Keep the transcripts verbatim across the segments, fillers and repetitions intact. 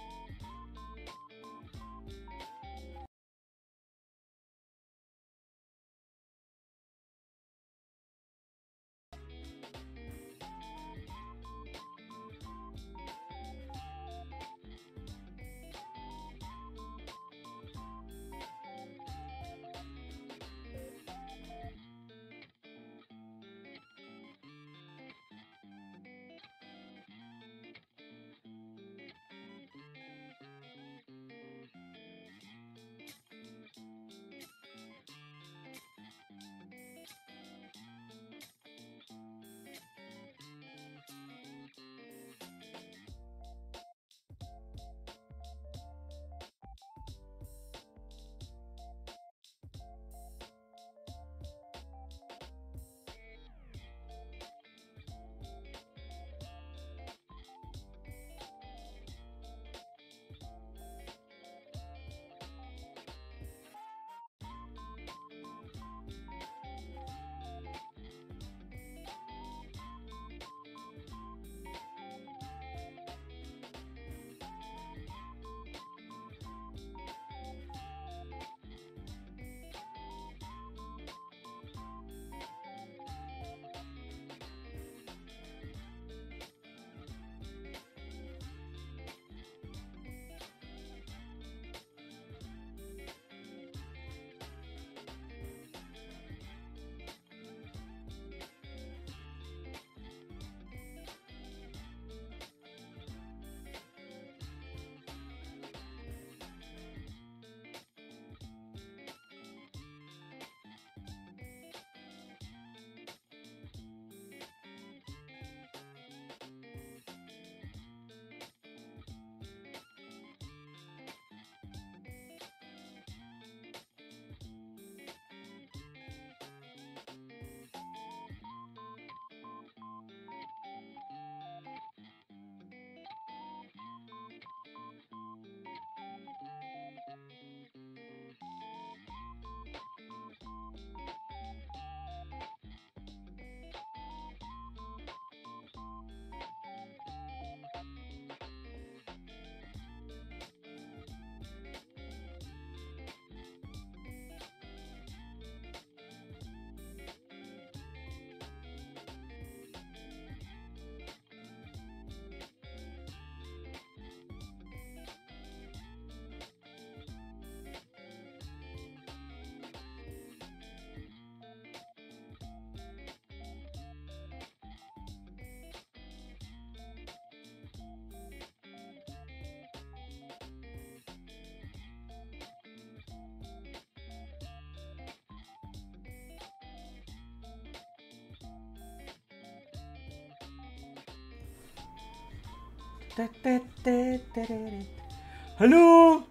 Halo.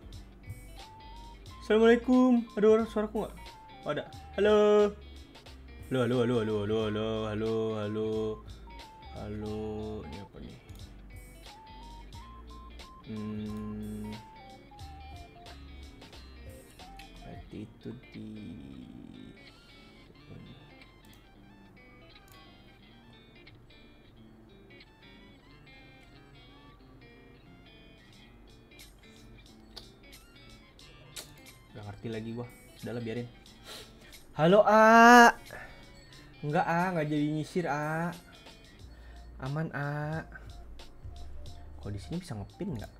Assalamualaikum. Ada orang suaraku nggak? Oh, ada. Halo. Halo, halo, halo, halo, halo, halo, halo, halo, halo. Ini apa nih? Hmm. Attitude di. Gak ngerti lagi gua. Udahlah biarin. Halo A. Enggak A, nggak jadi nyisir A. Aman A. Kok di sini bisa ngepin nggak?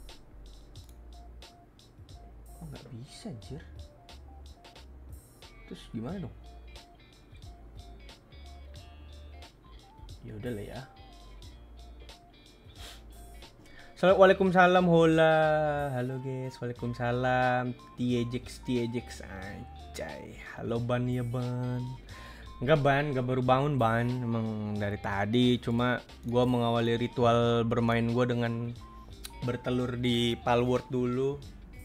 Kok nggak bisa anjir? Terus gimana dong? Ya udah lah ya. Waalaikumsalam hola. Halo guys, waalaikumsalam. Tiejex tiejex anjay. Halo Ban ya Ban. Enggak Ban, enggak baru bangun Ban. Emang dari tadi cuma gua mengawali ritual bermain gua dengan bertelur di Palworld dulu.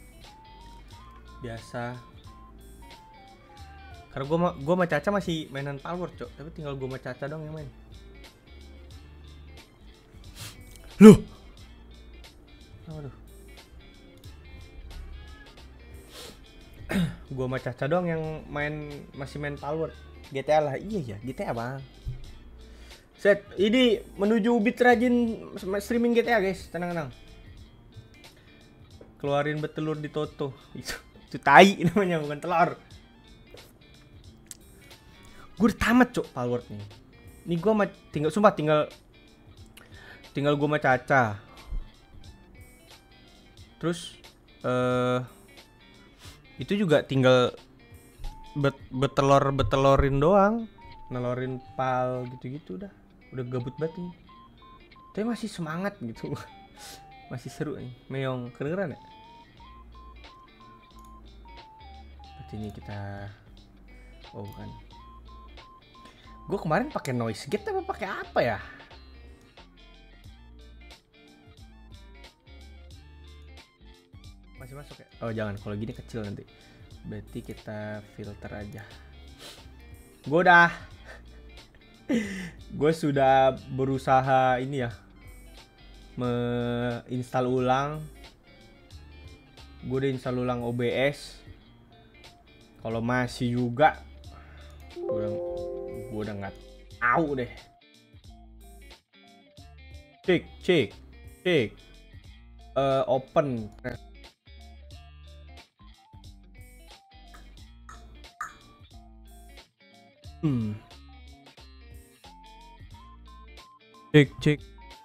Biasa. Karena gua gua sama Caca masih mainan Palworld, Cok. Tapi tinggal gua sama Caca dong yang main. Loh. Aduh. Gua sama Caca doang yang main masih main Palworld. G T A lah. Iya ya, G T A Bang. Set, ini menuju Ubit rajin streaming G T A guys, tenang-tenang. keluarin betelur di Toto. Itu, itu tai namanya, bukan telur. Gue udah tamat cok Palworld nih. Ini gue ma- tinggal sumpah tinggal tinggal gue sama Caca. Terus eh uh, itu juga tinggal bet betelor betelorin doang, nelorin pal gitu-gitu udah. Udah gabut banget nih. Tapi masih semangat gitu. Masih seru nih. Meong kedengeran ya? Berarti ini kita oh bukan. Gue kemarin pakai noise gate apa pakai apa ya? Masih masuk ya? Oh jangan, kalau gini kecil nanti. Berarti kita filter aja. Gue udah gue sudah berusaha ini ya, menginstal ulang. Gue udah install ulang O B S. Kalau masih juga gue udah, gue udah nggak tahu deh. Cek cek cek uh, open. Hmm. Cek cek.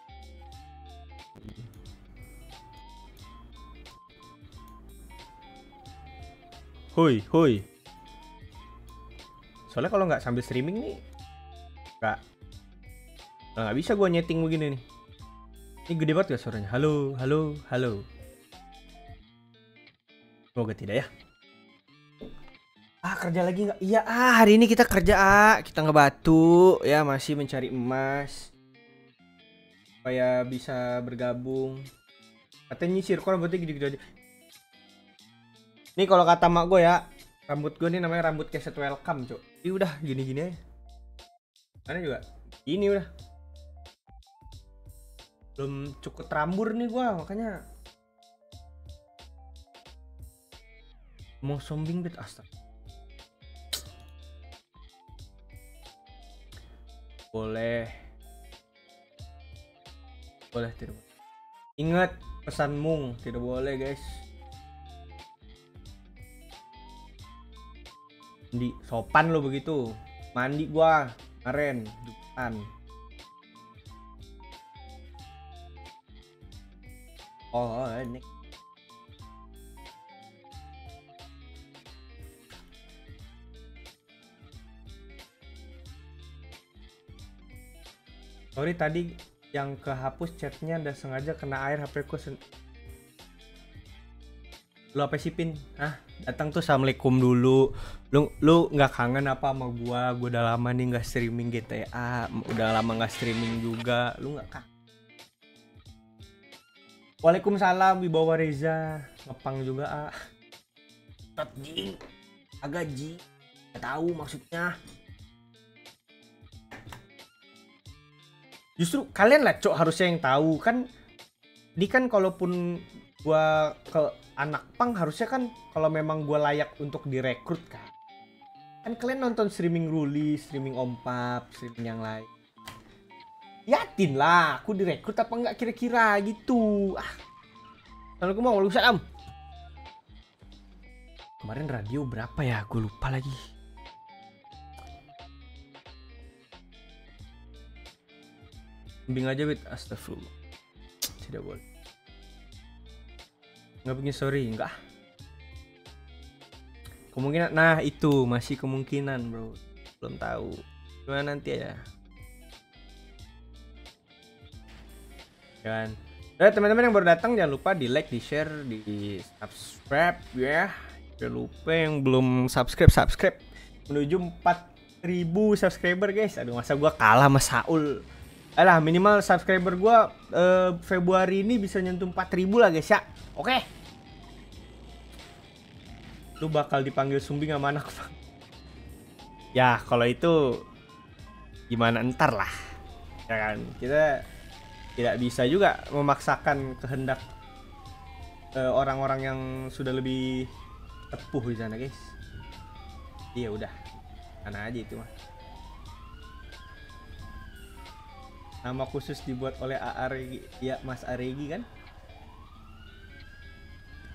Hoi hoi. Soalnya kalau nggak sambil streaming nih nggak nggak bisa gue nyeting begini nih. Ini gede banget gak suaranya? Halo halo halo. Semoga tidak ya. Ah kerja lagi nggak? Iya ah hari ini kita kerja ah kita ngebatu ya, masih mencari emas supaya bisa bergabung. Katanya nyisir kok rambutnya gitu-gitu aja. Nih kalau kata mak gue ya, rambut gue nih namanya rambut keset welcome cok. Ini udah gini-gini aja. Mana juga ini udah belum cukup rambur nih gue, makanya mau sombing bet astaga. Boleh boleh tidak boleh. Ingat pesan Mung, tidak boleh guys. Mandi sopan lo begitu. Mandi gua kemarin depan. Oh ini sorry tadi yang kehapus chatnya udah sengaja kena air H P ku sen- lu apa sih Pin? Ah datang tuh assalamualaikum dulu. Lu lu nggak kangen apa sama gua? Gua udah lama nih nggak streaming G T A, udah lama nggak streaming juga. Lu nggak kangen? Waalaikumsalam Wibawa Reza, ngepang juga ah. Tot jing, agak jing, nggak tahu maksudnya. Justru kalian lah cok harusnya yang tahu kan. Ini kan kalaupun gua ke anak pang harusnya kan kalau memang gua layak untuk direkrut kan. Kan kalian nonton streaming Ruli, streaming Ompap, streaming yang lain. Yakin lah aku direkrut apa enggak kira-kira gitu. Ah. Assalamualaikum warahmatullahi wabarakatuh. Kemarin radio berapa ya? Gue lupa lagi. Bimbing aja wit, astagfirullah. Tidak boleh. Nggak bikin sorry, enggak. Kemungkinan, nah itu masih kemungkinan bro. Belum tahu. Gimana nanti ya. Kan. Nah, teman-teman yang baru datang jangan lupa di like, di share, di subscribe ya. Jangan lupa yang belum subscribe, subscribe. Menuju empat ribu subscriber guys. Aduh masa gua kalah sama Saul. Alah minimal subscriber gua uh, Februari ini bisa nyentuh empat ribu lah guys ya. Oke. Lu bakal dipanggil sumbing sama anak. Ya kalau itu gimana entar lah. Ya kan kita tidak bisa juga memaksakan kehendak uh, orang-orang yang sudah lebih tepuh di sana guys. Iya udah, mana aja itu mah. Nama khusus dibuat oleh A A Regi, ya Mas Aregi kan.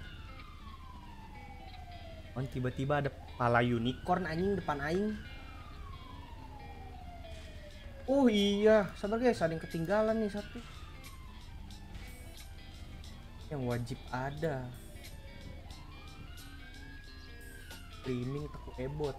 Oh, tiba-tiba ada pala unicorn anjing depan aing. Oh iya, sabar guys, ada yang ketinggalan nih satu. Yang wajib ada. Streaming teku ebot.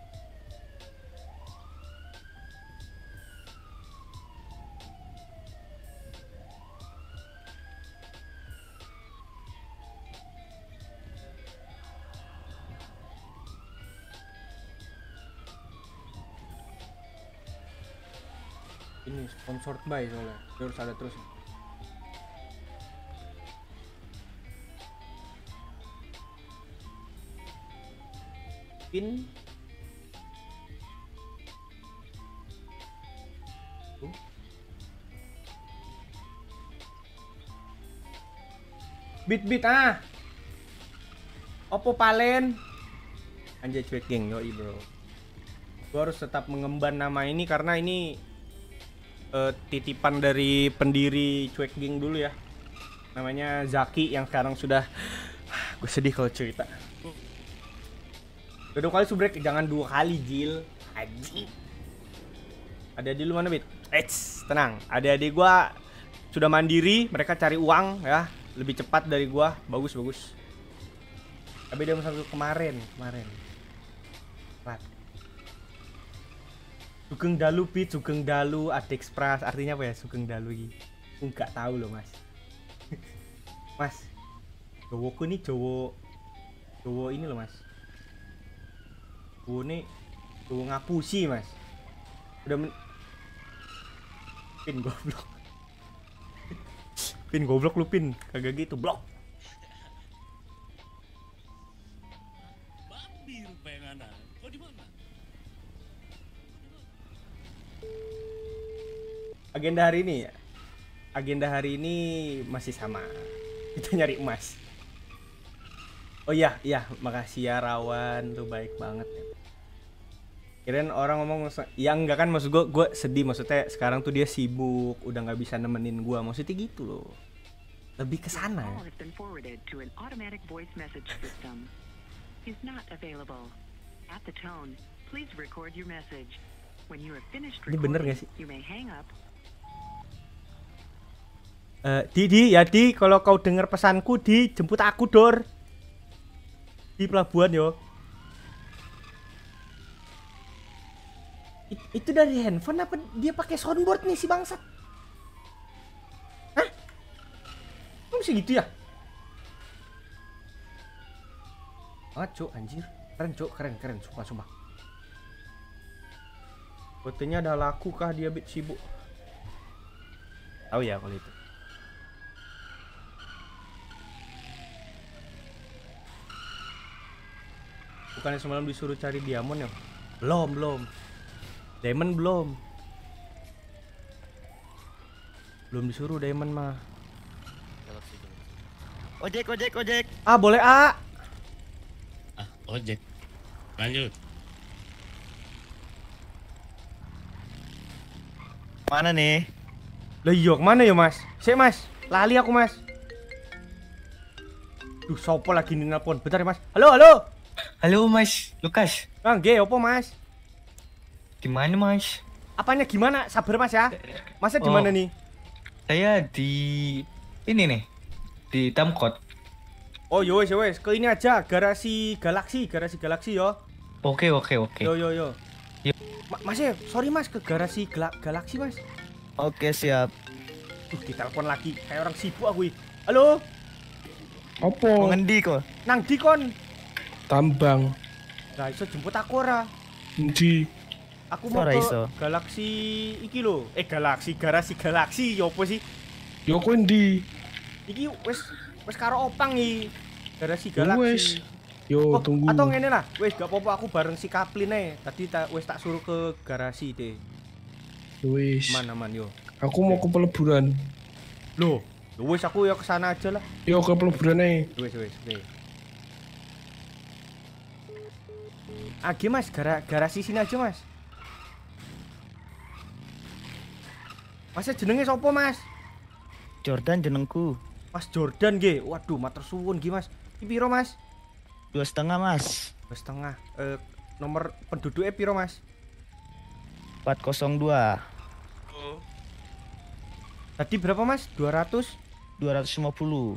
Ini sponsored by soalnya, dia harus ada terus. Pin tuh. Bit bit ah. Oppo Palen. Anjay cuek geng, yoi bro. Gua harus tetap mengemban nama ini karena ini Uh, titipan dari pendiri Cuek Geng dulu ya, namanya Zaki yang sekarang sudah gue sedih kalau cerita. Udah dua kali subrek, jangan dua kali Jil Haji. Adik-adik lu mana Bit? Eits, tenang, adik-adik gua sudah mandiri, mereka cari uang ya, lebih cepat dari gua, bagus bagus. Tapi dia masuk kemarin, kemarin. Rat. Sugeng Dalu Pit, Sugeng Dalu Adik Pras, artinya apa ya Sugeng Dalu ini? Aku nggak tahu loh mas. Mas, Jowoku nih Jowo, Jowo ini loh mas. Jowo nih, Jowo ngapusi mas. Udah men... Pin goblok. Pin goblok lu Pin, kagak gitu blok. Babi rupanya anak. Kau di mana? Agenda hari ini ya, agenda hari ini masih sama, kita nyari emas. Oh iya, iya, makasih ya Rawan, tuh baik banget ya. Kirain orang ngomong, ya enggak kan, maksud gue, gue sedih, maksudnya sekarang tuh dia sibuk, udah nggak bisa nemenin gue, maksudnya gitu loh. Lebih ke sana ya. Ini bener gak sih? Uh, di, di, ya Di, kalau kau dengar pesanku Di, jemput aku Dor di pelabuhan yo. It, itu dari handphone apa dia pakai soundboard nih si bangsat? Hah? Kok bisa gitu ya? Ah cuk, anjir, keren cuk, keren keren, sumpah sumpah. Fotonya ada laku kah dia Bit sibuk? Tahu ya kalau itu. Bukannya semalam disuruh cari diamond ya? Belum, belum. Diamond belum. Belum disuruh diamond mah. Ojek, ojek, ojek. Ah, boleh, A. Ah, ojek. Lanjut. Mana nih? Lah iya, kemana ya Mas? Sik Mas, lali aku Mas. Duh, sopo lagi nih nelpon. Bentar ya Mas. Halo, halo. Halo Mas Lukas. Bang, ge opo Mas? Gimana Mas? Apanya gimana? Sabar Mas ya. Masnya di mana Oh. nih? Saya di ini nih, di Tamkot. Oh, yo wes, yo wes. Ke ini aja, garasi Galaxy, garasi Galaxy yo. Oke oke oke. Yo yo yo. Yo. Ma mas ya, sorry Mas, ke garasi Gala Galaxy Mas. Oke, siap. Duh, ditelepon lagi. Kayak orang sibuk aku. Halo? Mau Opo? ngendi kok? Nang di kon? Tambang. Lah iso jemput aku ora? Endi? Aku mau Ora ke iso. Galaxy iki lho. Eh Galaxy, garasi Galaxy yo apa sih? Yo kowe endi? Iki wes wes karo opang iki. Garasi Yo Galaxy. wes. Yo Oh, tunggu. atau ngene lah. Wes gak apa-apa aku bareng si Kaplin ae. Tadi ta, wes tak suruh ke garasi deh. Yo wes. Mana man yo. Aku mau ke peleburan. Loh, yo wes aku ya kesana aja lah. Yo ke peleburan ae. Wes wes, oke. Age Mas, gara garasi sini aja Mas. Masnya jenenge sopo Mas? Jordan jenengku. Mas Jordan nggih. Waduh, matur suwun nggih Mas. Iki piro Mas? Dua setengah mas. Dua setengah. Eh, nomor penduduknya piro mas? Empat kosong dua. Tadi berapa mas? Dua ratus? Dua ratus lima puluh.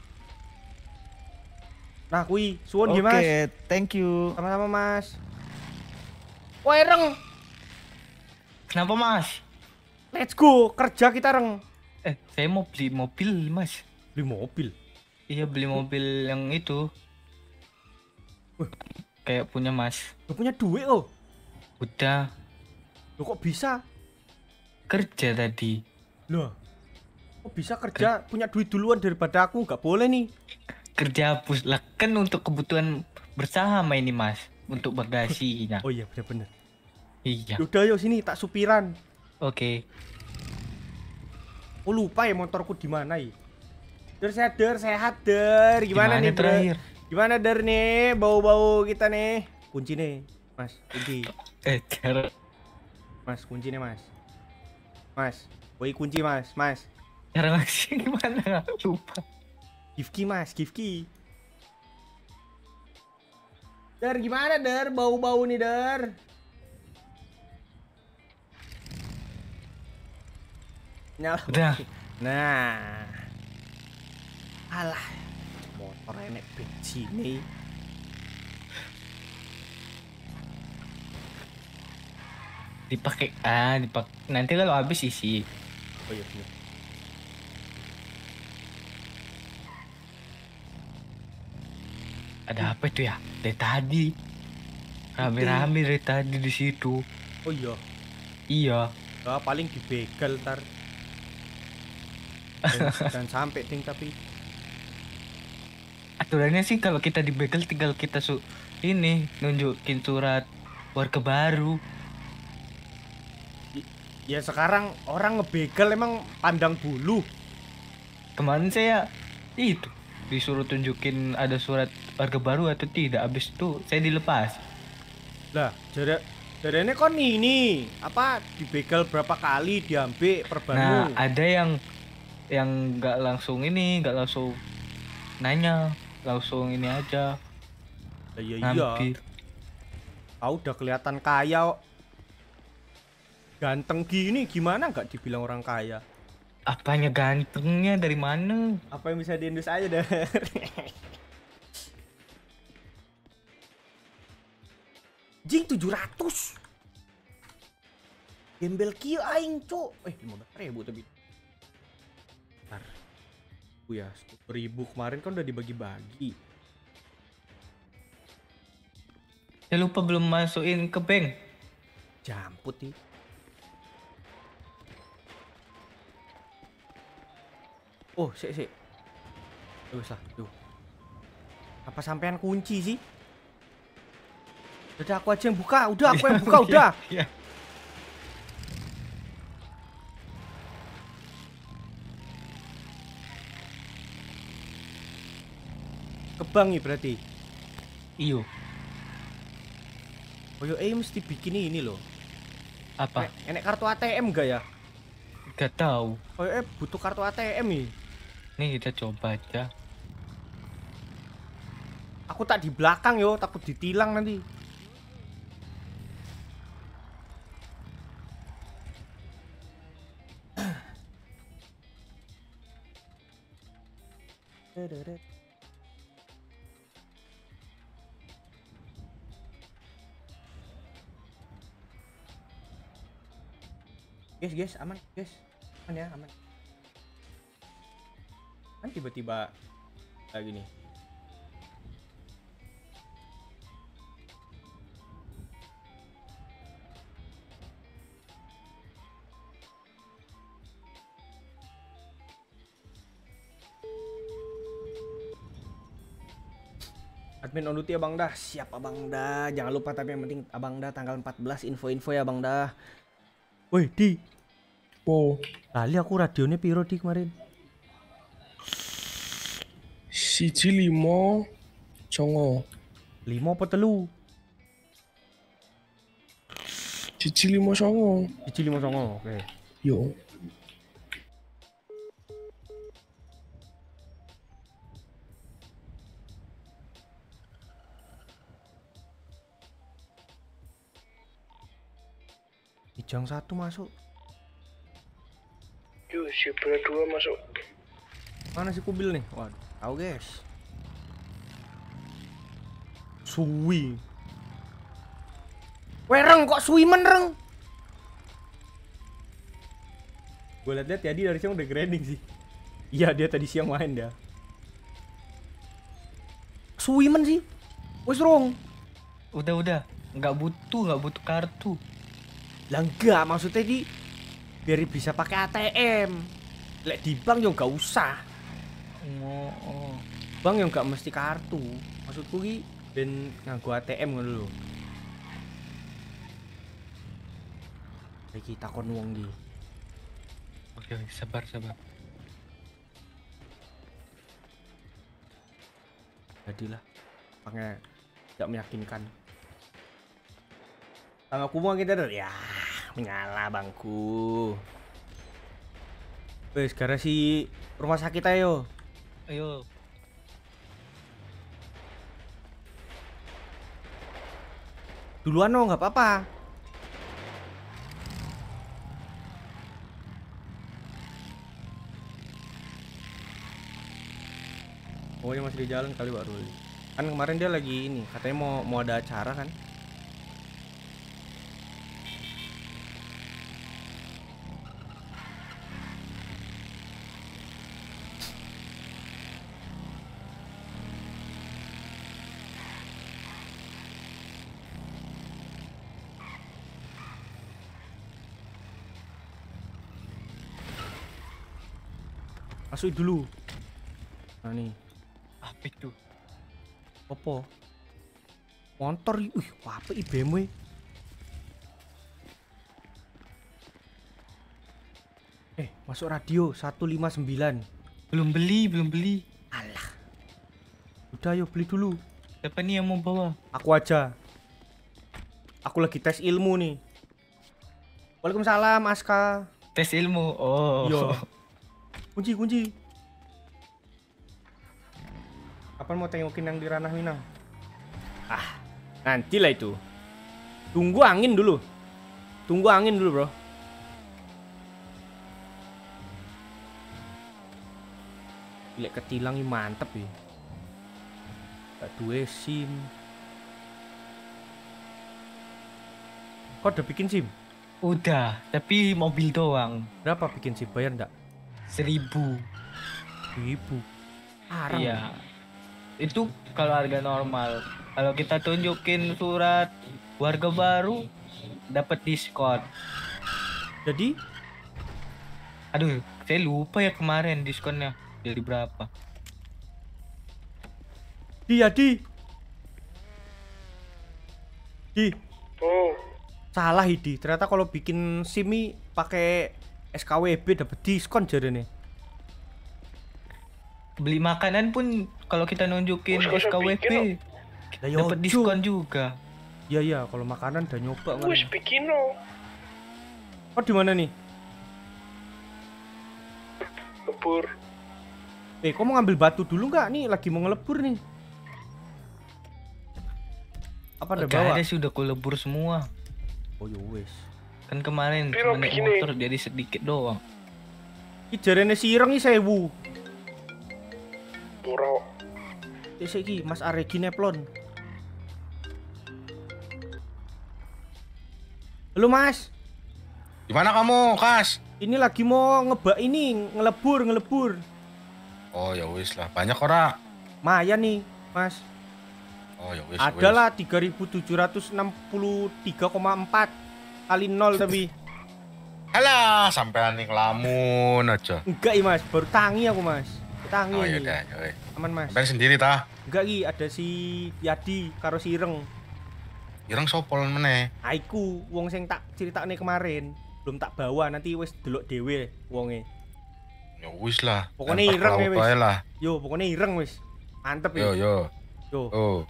Nah kui, suwun Oke, nggih mas. thank you. Sama-sama mas. Woi Reng, Kenapa mas? let's go kerja kita Reng. Eh, saya mau beli mobil mas. Beli mobil. Iya beli mobil yang itu. Kayak punya mas. Lu punya duit oh. Udah Lu kok bisa? kerja tadi. Loh. Kok bisa kerja punya duit duluan daripada aku? Nggak boleh nih. Kerja hapus lah kan untuk kebutuhan bersama ini mas. Untuk bagasinya. Oh iya bener-bener. Iya. Yaudah yuk sini tak supiran. Oke. Oh lupa ya motorku di mana ya. Der sehat der sehat der. Gimana, Gimana nih bro? terakhir? Gimana der nih bau-bau kita nih? Kunci nih mas, kunci. Eh cara. Mas kunci nih mas. Mas, woi kunci mas, mas. Cara ngasih gimana? Lupa. Gifki mas, Gifki. Der gimana der? Bau-bau nih der. Nyala. Udah. Nah. Alah. Motor enek bensin nih. Dipakai ah dipakai nanti kalau habis isi. Oh iya bener. Ada apa itu ya? Dari tadi. Rame-rame dari tadi di situ. Oh iya. Iya. Ah, paling dibegal ntar. Dan, dan sampai ting tapi Aturannya sih kalau kita dibegal tinggal kita su ini nunjukin surat warga baru. ya sekarang orang ngebegal emang pandang bulu. Kemarin saya itu disuruh tunjukin ada surat warga baru atau tidak. Habis itu saya dilepas. Lah, jadi jadi ini kon ini apa dibegal berapa kali diambil Nah, perbaru. ada yang yang nggak langsung ini, nggak langsung nanya, langsung ini aja Lah, iya iya. ngambil. Kau udah kelihatan kaya. Ganteng gini gimana nggak dibilang orang kaya? Apanya gantengnya dari mana? Apa yang bisa diendus aja deh. Jing tujuh ratus. Gembel kieu aing, Cuk. Eh, lima belas ribu tapi. Bentar. Oh ya, sepuluh ribu kemarin kan udah dibagi-bagi. Saya lupa belum masukin ke bank. Jamput nih. Oh, sik sik. Tuh, lah, tuh. Apa sampean kunci sih? Udah aku aja yang buka, udah aku yang buka, udah. Iya. Kebang nih berarti. Iyo. Oh yo, eh mesti bikin ini loh. Apa? Enek, enek kartu A T M gak ya? Gak tahu. Oh eh butuh kartu A T M nih. Nih kita coba aja. Aku tak di belakang yo, takut ditilang nanti. Guys, guys, aman, guys. Aman ya, aman. Kan tiba-tiba kayak gini. Admin on duty Abang Dah. Siap Abang Dah. Jangan lupa tapi yang penting Abang Dah tanggal empat belas info-info ya Abang Dah. Woi, Di. Oh, Lali aku radionya piro Di kemarin? siji limo songo. lima apa telu? Siji limo songo. Siji lima songo. Oke. Yo. Jang satu masuk. Yuk, si berat dua masuk. Mana si kubil nih? Waduh, tahu guys. Suwi. Wereng kok suwi menreng? Gue liat-liat tadi dari siang udah grinding sih. Iya dia tadi siang main dah. Suwi men sih. Wes rong. Udah udah, nggak butuh nggak butuh kartu. Lah enggak maksudnya di biar bisa pakai A T M. Lek di bank yo enggak usah. Oh, oh. Bank yo enggak mesti kartu. Maksudku ki ben nganggo A T M ngono lho. Iki takon wong iki. Oke, oke, sabar sabar. Jadilah. Pakai tidak meyakinkan. Sama aku mau kita ya mengalah bangku. Wes gara si rumah sakit ayo. Ayo. Duluan no nggak apa-apa. Pokoknya masih di jalan kali Pak Ruli. Kan kemarin dia lagi ini katanya mau mau ada acara kan. Masuk dulu. Nah nih. Apa itu? Apa? Motor, wih, apa i B M W? Eh, masuk radio seratus lima puluh sembilan. Belum beli, belum beli. Alah. Udah ayo beli dulu. Siapa nih yang mau bawa? Aku aja. Aku lagi tes ilmu nih. Waalaikumsalam, Aska. Tes ilmu. Oh. Yo. Kunci, kunci. Kapan mau tengokin yang di ranah Minang? Ah, nantilah itu. Tunggu angin dulu. Tunggu angin dulu, bro. Gila ketilang ini mantep ya. Gak dua SIM. Kau udah bikin SIM? Udah, tapi mobil doang. Berapa bikin SIM? Bayar enggak? Seribu. Ribu. Arang. Iya. Itu kalau harga normal. Kalau kita tunjukin surat warga baru, dapat diskon. Jadi? Aduh, saya lupa ya kemarin diskonnya dari berapa. Di, ya di. Di. Oh, Salah Hidi. Ternyata kalau bikin SIM i pakai S K W B dapat diskon jadi nih. Beli makanan pun kalau kita nunjukin Wes, S K W bikin, P Lah, yo, dapat Jo. diskon juga. Iya iya, kalau makanan udah nyoba wis kan. bikin no. Oh di mana nih? Lebur. Eh, kau mau ngambil batu dulu nggak? Nih lagi mau ngelebur nih. Apa ada Gak bawa? ada sih udah kulebur semua. Oh yo wes. Kan kemarin Piro cuma naik bikinnya? motor jadi sedikit doang. Ki jarene sireng iki sewu. Murah. Wis iki Mas Aregi neplon. Halo Mas, Di mana kamu, Kas? ini lagi mau ngebak ini ngelebur ngelebur. Oh ya wis lah, banyak ora? Maya nih Mas. Oh ya wis. Adalah tiga ribu tujuh ratus enam puluh tiga koma empat kali nol tapi. Halah, sampean ning lamun aja. Enggak i Mas, baru tangi aku Mas. Tangi Oh ya ini. udah, ya wis. Aman Mas. Sampean sendiri ta? Enggak ki, ada si Yadi karo si Ireng. Ireng sopol meneh. Aiku wong sing tak critakne kemarin. Belum tak bawa nanti wis delok dhewe wonge. Ya wis lah. Pokoknya Tanpa ireng ya lauk wis. wae lah. Yo, pokoknya ireng wis. Mantep Yo ya. yo. Yo, Oh.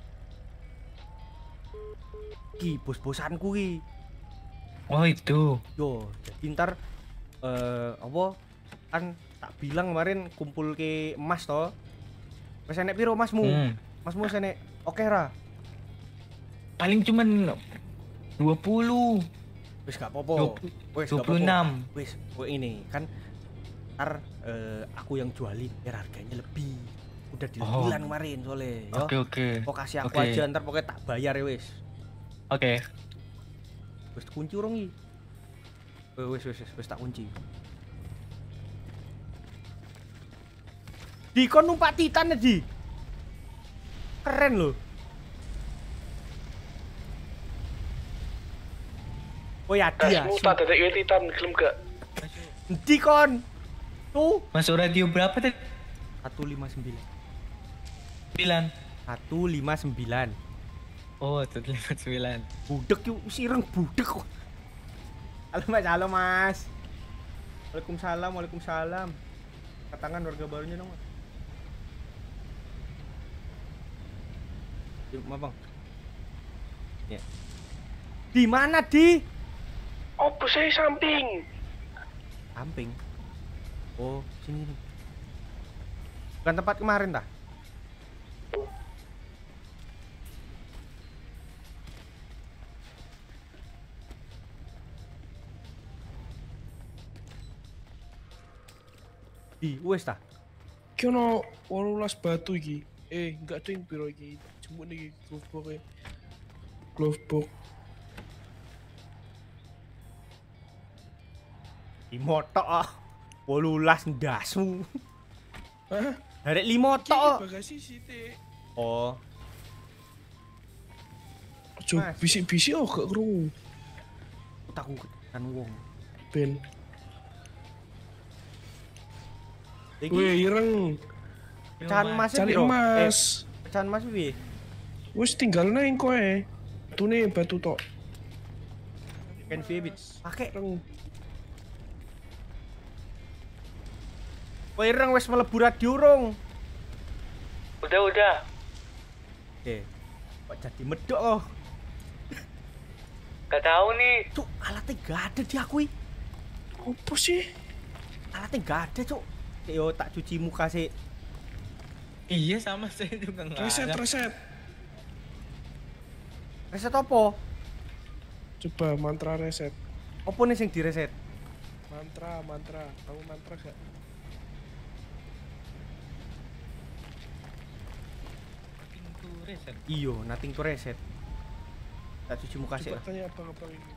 ki bos-bosanku ki. Oh itu. Yo, jadi ntar eh apa kan tak bilang kemarin kumpul ke emas toh. Wis enek piro masmu? Hmm. Masmu wis enek oke ra? Paling cuman dua puluh. Wis gak apa-apa. Wis gak dua puluh enam. apa-apa. Wis, kowe ini kan ntar eh, aku yang jualin biar harganya lebih. Udah deal-dealan kemarin soalnya. Yo. Oke oke. Kok kasih aku Oke. aja ntar pokoknya tak bayar ya wis. Oke. Wis kunci urung iki. Wis wis wis wis tak kunci. Di kon numpak Titan ya, Di. Keren loh. Oh ya dia. Tasmu tak dadek Titan, gelem gak? Di kon. Tuh Masuk radio berapa tadi? seratus lima puluh sembilan. Sembilan. seratus lima puluh sembilan. Oh, seratus lima puluh sembilan. Budek yuk, sireng budek kok. Halo Mas, halo Mas. Waalaikumsalam, waalaikumsalam. Katakan warga barunya dong, Mas. Yuk, maaf, Bang. Ya. Di mana, Di? Opo saya samping? Samping. Oh, sini nih. Bukan tempat kemarin dah. Di, wes ta? Ki ono wolulas batu iki. Eh, enggak tuh yang piro iki. Jemuk nih glove box e. Glove box. Di motok ah. wolulas ndasu. Hah? Arek limo Ki tok. bagasi sithik. Oh, Ojo Mas. bisik-bisik oh gak krungu. takut kan wong. Ben. Iki Weh, ireng. pecahan emas Cari piro? Eh, emas. pecahan emas piye? Wis tinggal nang kowe. Batune batu tok. Kan piye, Bit? Pakai. Ireng. Kowe ireng wis mlebu radio urung? Udah udah. Oke. Kok jadi medok loh. Gak tahu nih. Cuk, alatnya gak ada di aku. i. Opo sih? Alatnya gak ada, Cuk. Yo tak cuci muka sih. Iya sama saya juga nggak Reset, ada. reset. Reset opo? Coba mantra reset. Opo nih sing direset? Mantra, mantra. Kamu mantra gak? Pintu reset. Iyo, nothing to reset. Tak cuci muka sih. Coba tanya abang-abang ini.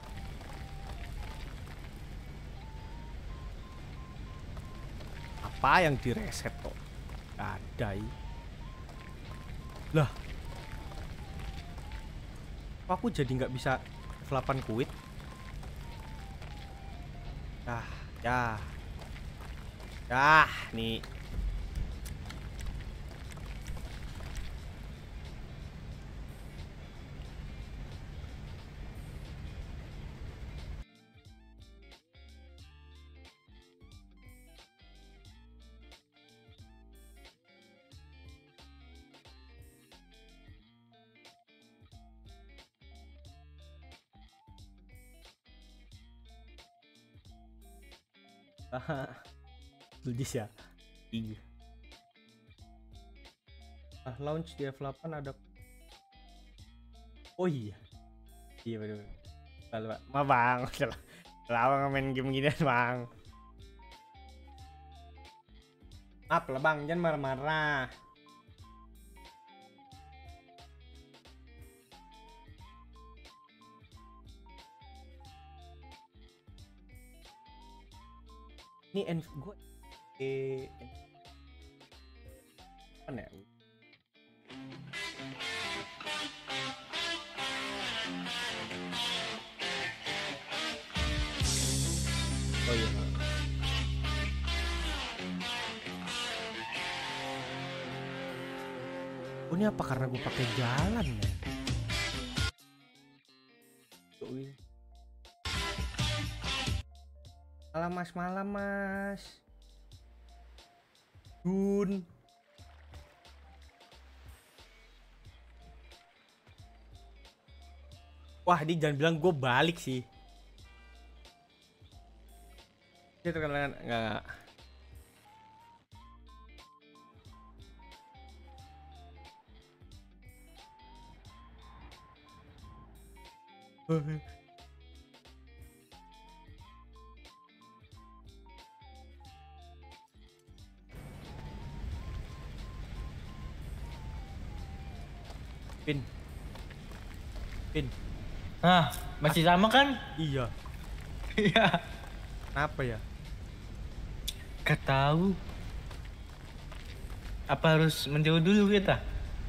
Apa yang direset kok? Gak ada. i. Lah. Kok aku jadi nggak bisa delapan kuit? Dah, dah. Dah, nih. Ludis ya. Iya. Ah, launch di F delapan ada. Oh iya. Iya betul. Lalu Pak. Ma Bang, salah. Salah main game gini Bang. Maaf lah Bang, jangan marah-marah. Ini N gue eh apa ya? Oh iya. Oh, ini apa karena gue pakai jalan ya? Tuh, iya. Malam mas, malam mas. Dun. Wah, ini jangan bilang gue balik sih. Itu kan enggak, enggak. Pin. Pin. Ah, masih sama kan? Iya. Iya. Kenapa ya? Gak tahu. Apa harus menjauh dulu kita?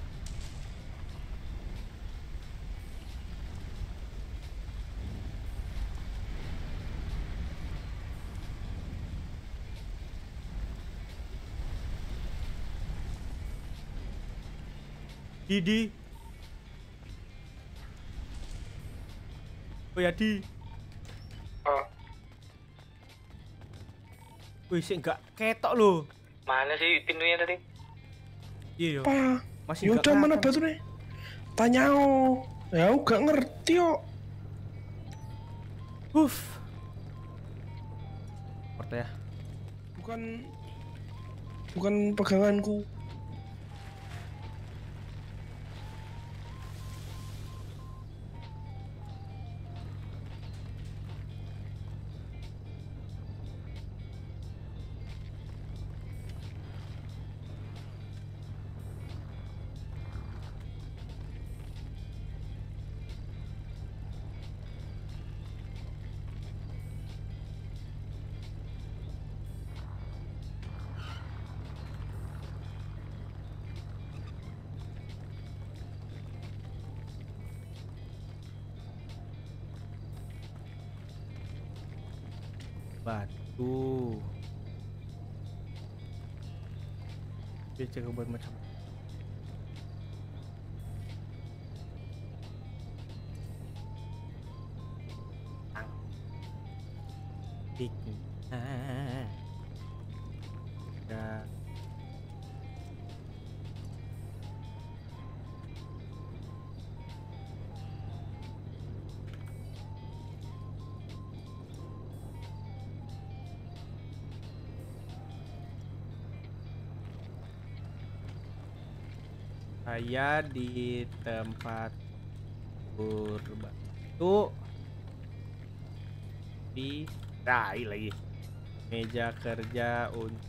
Didi. Oh ya Di. Ah, Wih, sih enggak ketok loh. Mana sih pintunya tadi? Iya, yo. apa? Masih Yaudah enggak mana kelihatan. batu nih? Tanya oh. Ya aku gak ngerti yo. Uff. Porta ya. Bukan bukan peganganku. Batu. Dia cek buat macam. Tang. Tik. Ah. Ya. Saya di tempat purba itu di rai lagi meja kerja untuk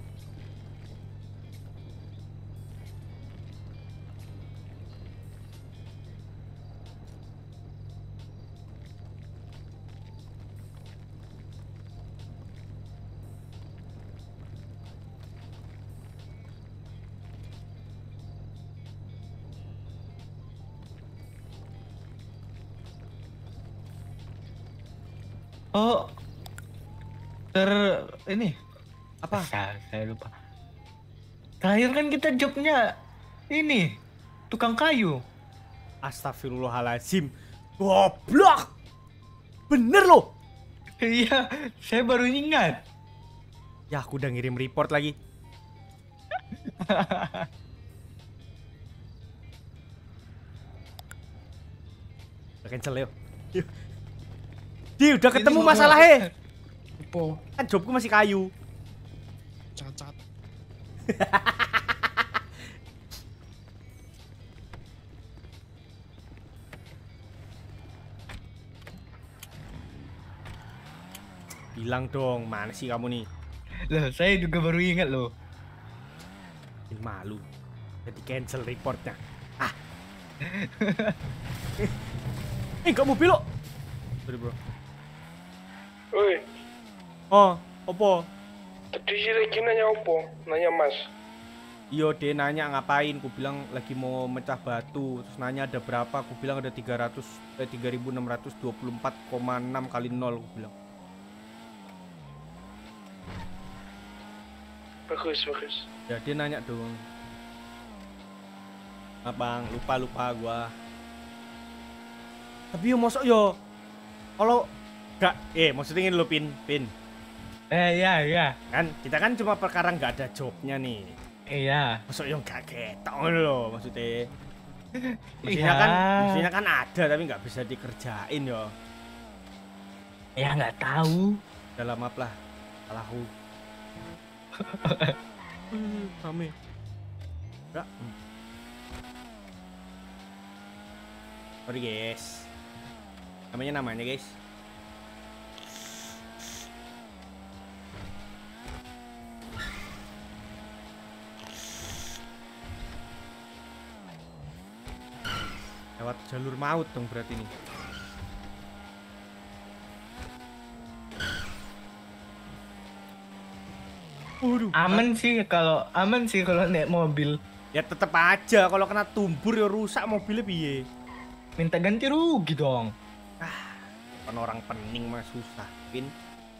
Oh, ter ini apa? saya, saya lupa. Terakhir kan kita jobnya ini tukang kayu. Astagfirullahaladzim, goblok, bener loh. Iya, saya baru ingat. Ya aku udah ngirim report lagi. Udah cancel yuk. Yuk. Di udah ketemu Ini masalahnya. Apa? Kan jobku masih kayu. Cacat. Bilang dong, mana sih kamu nih? Loh, saya juga baru ingat loh. Bikin malu. Jadi cancel reportnya. Ah. Eh, enggak mobil lo. Sorry bro. Oi, Oh, opo? tadi si Regi nanya apa? Nanya Mas. Iyo, dia nanya ngapain, ku bilang lagi mau mecah batu. Terus nanya ada berapa, ku bilang ada tiga ratus, eh, tiga ribu enam ratus dua puluh empat koma enam kali nol, ku bilang. Bagus, bagus. Ya dia nanya dong. Ah, bang, lupa-lupa gua. Tapi yo mosok yo. Kalau gak, eh maksudnya ini lo pin, pin. Eh, iya, iya. Kan kita kan cuma perkara nggak ada jobnya nih. Iya. Masuk yang gak ketok ngono lho maksudnya. Mestinya Iya. kan, mestinya kan ada tapi nggak bisa dikerjain yo. Ya nggak tahu. Udah maaf lah, salahku. Hmm, rame. Enggak. Sorry guys. Namanya namanya guys. lewat jalur maut dong berarti ini. Waduh, Aman sih kalau aman sih kalau naik mobil. ya tetep aja kalau kena tumbur ya rusak mobilnya piye. Minta ganti rugi dong. Kan orang pening mah susah, Vin.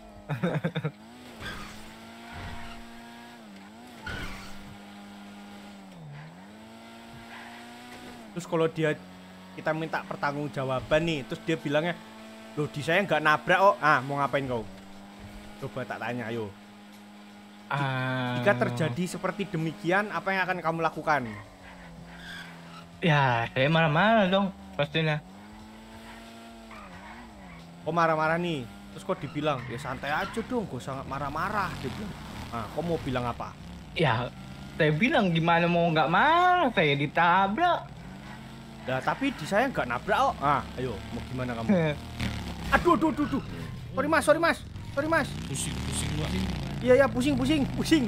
Terus kalau dia kita minta pertanggungjawaban nih, terus dia bilangnya, loh di saya nggak nabrak oh, ah mau ngapain kau? Coba tak tanya, ayo. Ah, Jika terjadi seperti demikian, apa yang akan kamu lakukan? Ya, saya marah-marah dong pastinya. Kok marah-marah nih? Terus kok dibilang, ya santai aja dong, gak usah marah-marah. Dia bilang, nah, kok mau bilang apa? Ya, saya bilang gimana mau nggak marah, saya ditabrak. Nah, tapi di saya nggak nabrak oh. Ah, ayo, mau gimana kamu? Aduh, aduh, aduh, aduh. Sorry mas, sorry mas, sorry mas. Pusing-pusing gua. Iya, ya, pusing, pusing, pusing.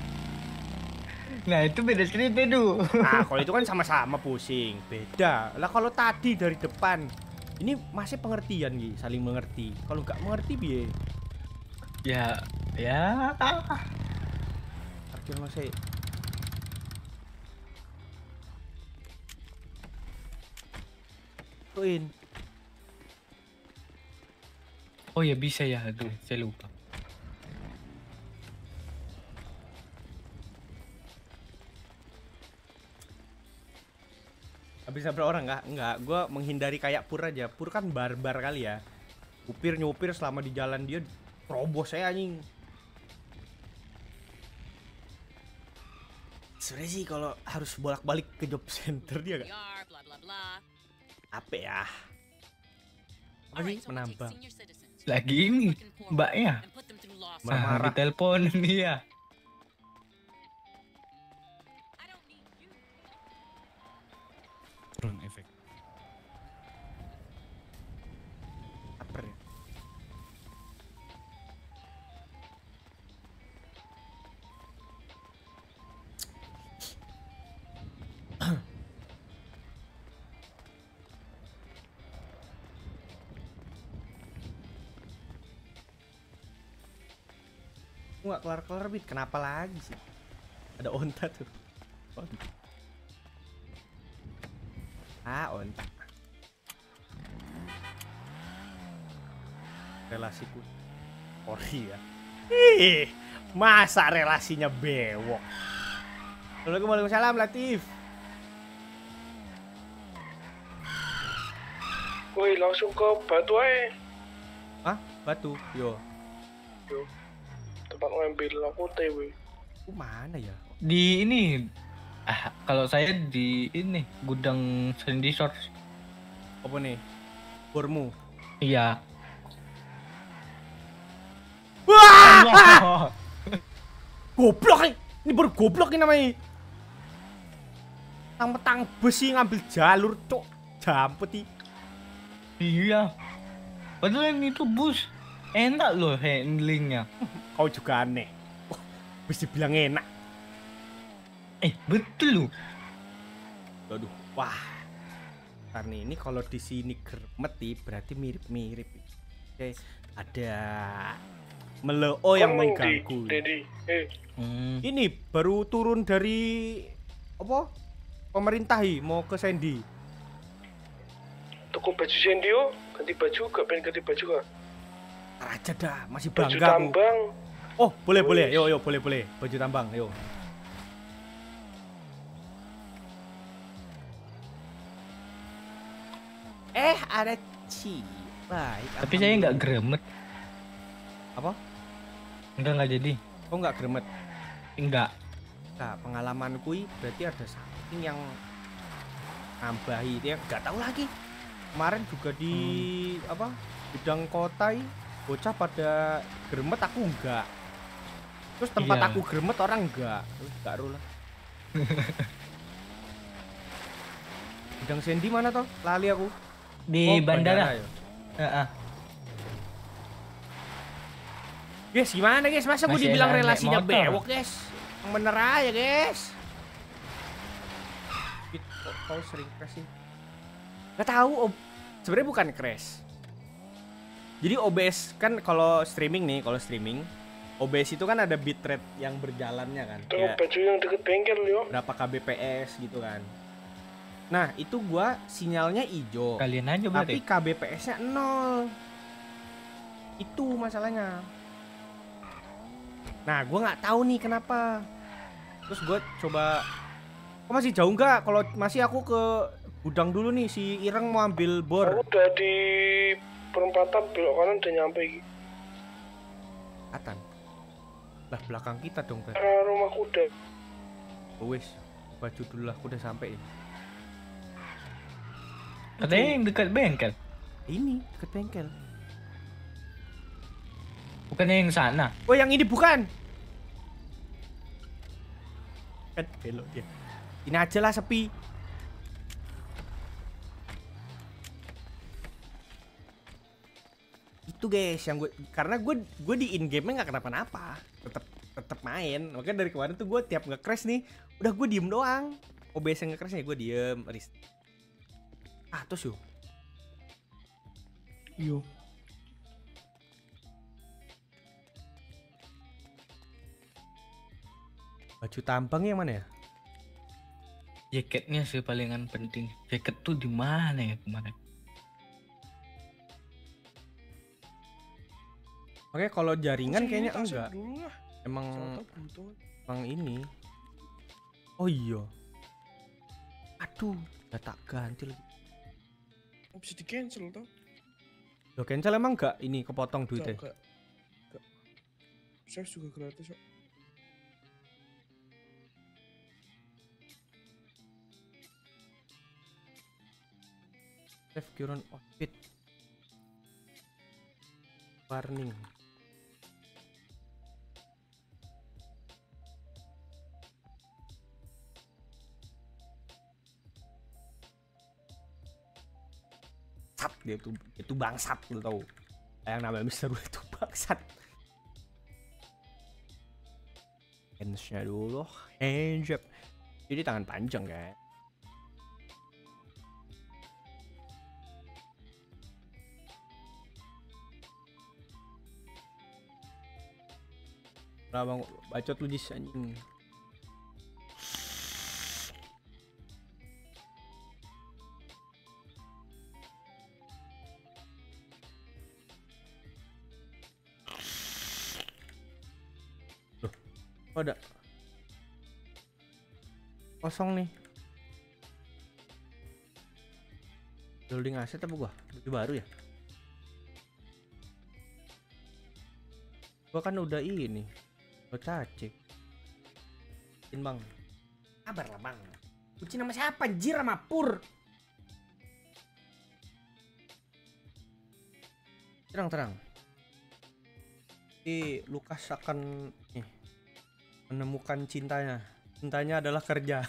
Nah, itu beda cerita tuh. Nah, kalau itu kan sama-sama pusing, beda. Lah kalau tadi dari depan, ini masih pengertian Gi, saling mengerti. Kalau nggak mengerti biye. Ya, ya. Parkir masih. Tuin. Oh ya bisa ya, aduh, saya lupa. Habis nabrak orang nggak? Nggak, gue menghindari kayak Pur aja. Pur kan barbar kali ya. Upir nyupir selama di jalan dia terobos saya anjing. Sebenernya sih kalau harus bolak-balik ke job center dia gak? Apa ya? Apa sih? Menambang. Lagi ini, mbaknya. Marah-marah. Ah, ditelepon dia. Kurang efek. Laper ya? Nggak kelar-kelar Bit, kenapa lagi sih? Ada onta tuh. Onta. Ah, onta. Relasiku ori ya. Ih, masa relasinya bewok. Assalamualaikum warahmatullahi wabarakatuh, Latif. Woi, langsung ke Batu aja. Hah? Batu? Yo. Yo. Tempat ngambil aku teh, woi. Aku mana ya? Di ini, ah, kalau saya di ini gudang Sandy Shores. Apa nih? Bormu. Iya. Wah! Allah. Goblok ini. Ini baru goblok ini namanya. Tang-tang besi ngambil jalur, cok. Jampet ih. Iya. Padahal yang itu bus enak loh handlingnya. Kau juga aneh. Oh, bisa bilang enak. Eh betul loh. Aduh, wah. Karena ini kalau di sini germeti berarti mirip-mirip. Oke, ada meleo yang mengganggu. Dedi, eh, Hmm. Ini baru turun dari apa? Pemerintah hi, mau ke Sandy. toko baju Sendio, ganti baju, gak pengen ganti baju gak? Ntar aja dah, masih Baju bangga aku. tambang. Oh, boleh boleh. Wih. Yo yo boleh boleh. Baju tambang, yo. Eh, ada Ci. Baik. Tapi saya nggak gremet. Apa? Enggak nggak jadi. Oh, nggak gremet. Enggak. Nah, pengalaman kui berarti ada something yang nambahi dia nggak tahu lagi. Kemarin juga di Hmm. apa? Bidang kota i, bocah pada gremet aku enggak. Terus tempat Iya. aku gremet orang enggak. Terus enggak ru lah. Bidang Sandy mana toh? Lali aku. Di Oh, bandara. ya. Heeh. Guys, gimana guys? Masa gue Masih dibilang enak naik relasinya motor. bewok, guys? Yang bener aja, guys. Gitu, kok kau sering crash sih? Gak tahu. Ob- Sebenarnya bukan crash. Jadi O B S kan kalau streaming nih, kalau streaming O B S itu kan ada bitrate yang berjalannya kan. Tuh Kayak baju yang deket bengkel yo. berapa K B P S gitu kan. Nah, itu gua sinyalnya hijau. Kalian aja Tapi berarti. K B P S-nya nol. Itu masalahnya. Nah, gua nggak tahu nih kenapa. Terus gua coba, kok masih jauh nggak? Kalau masih aku ke gudang dulu nih, si Ireng mau ambil bor. Aku udah di perempatan belok kanan udah nyampe iki. Atan. Lah belakang kita dong, Ber. Arah rumah kuda. Wes, baju dulu lah, aku udah sampai. Katanya yang dekat bengkel. Ini deket bengkel. Bukannya yang sana. Oh, yang ini bukan. Kan belok dia. Ini aja lah sepi. Itu guys yang gue, karena gue gue di in game nya nggak kenapa-napa, tetap tetap main. Makanya dari kemarin tuh gue tiap nge-crash nih, udah gue diem doang. O B S yang nge-crash nih gue diem. Rest. Ah terus yuk. Yo. Baju tampang yang mana ya? Jaketnya sih palingan penting. Jaket tuh di mana ya kemarin? Oke, kalau jaringan Sini, kayaknya tasnya enggak. Dulu lah. Emang Soalnya butuh. emang ini. Oh iya. Aduh, udah tak ganti lagi. Bisa di cancel toh? Lo cancel emang enggak ini kepotong duitnya? Enggak. Enggak. Save juga gratis kok. Save current outfit. Warning. Bangsat dia tuh, itu bangsat lu tahu. Yang namanya Mister Wu itu bangsat. Hands-nya dulu, hands up. Jadi tangan panjang kan. Lah bang, bacot lu Jis anjing. Loh, kok ada kosong nih. Building aset apa gua? Baju baru ya? Gua kan udah ini. Gua cacik. Kucin bang. Kabar lah bang. Kucin nama siapa? Anjir sama Pur. Terang-terang. Si Lukas akan nih, menemukan cintanya. Cintanya adalah kerja.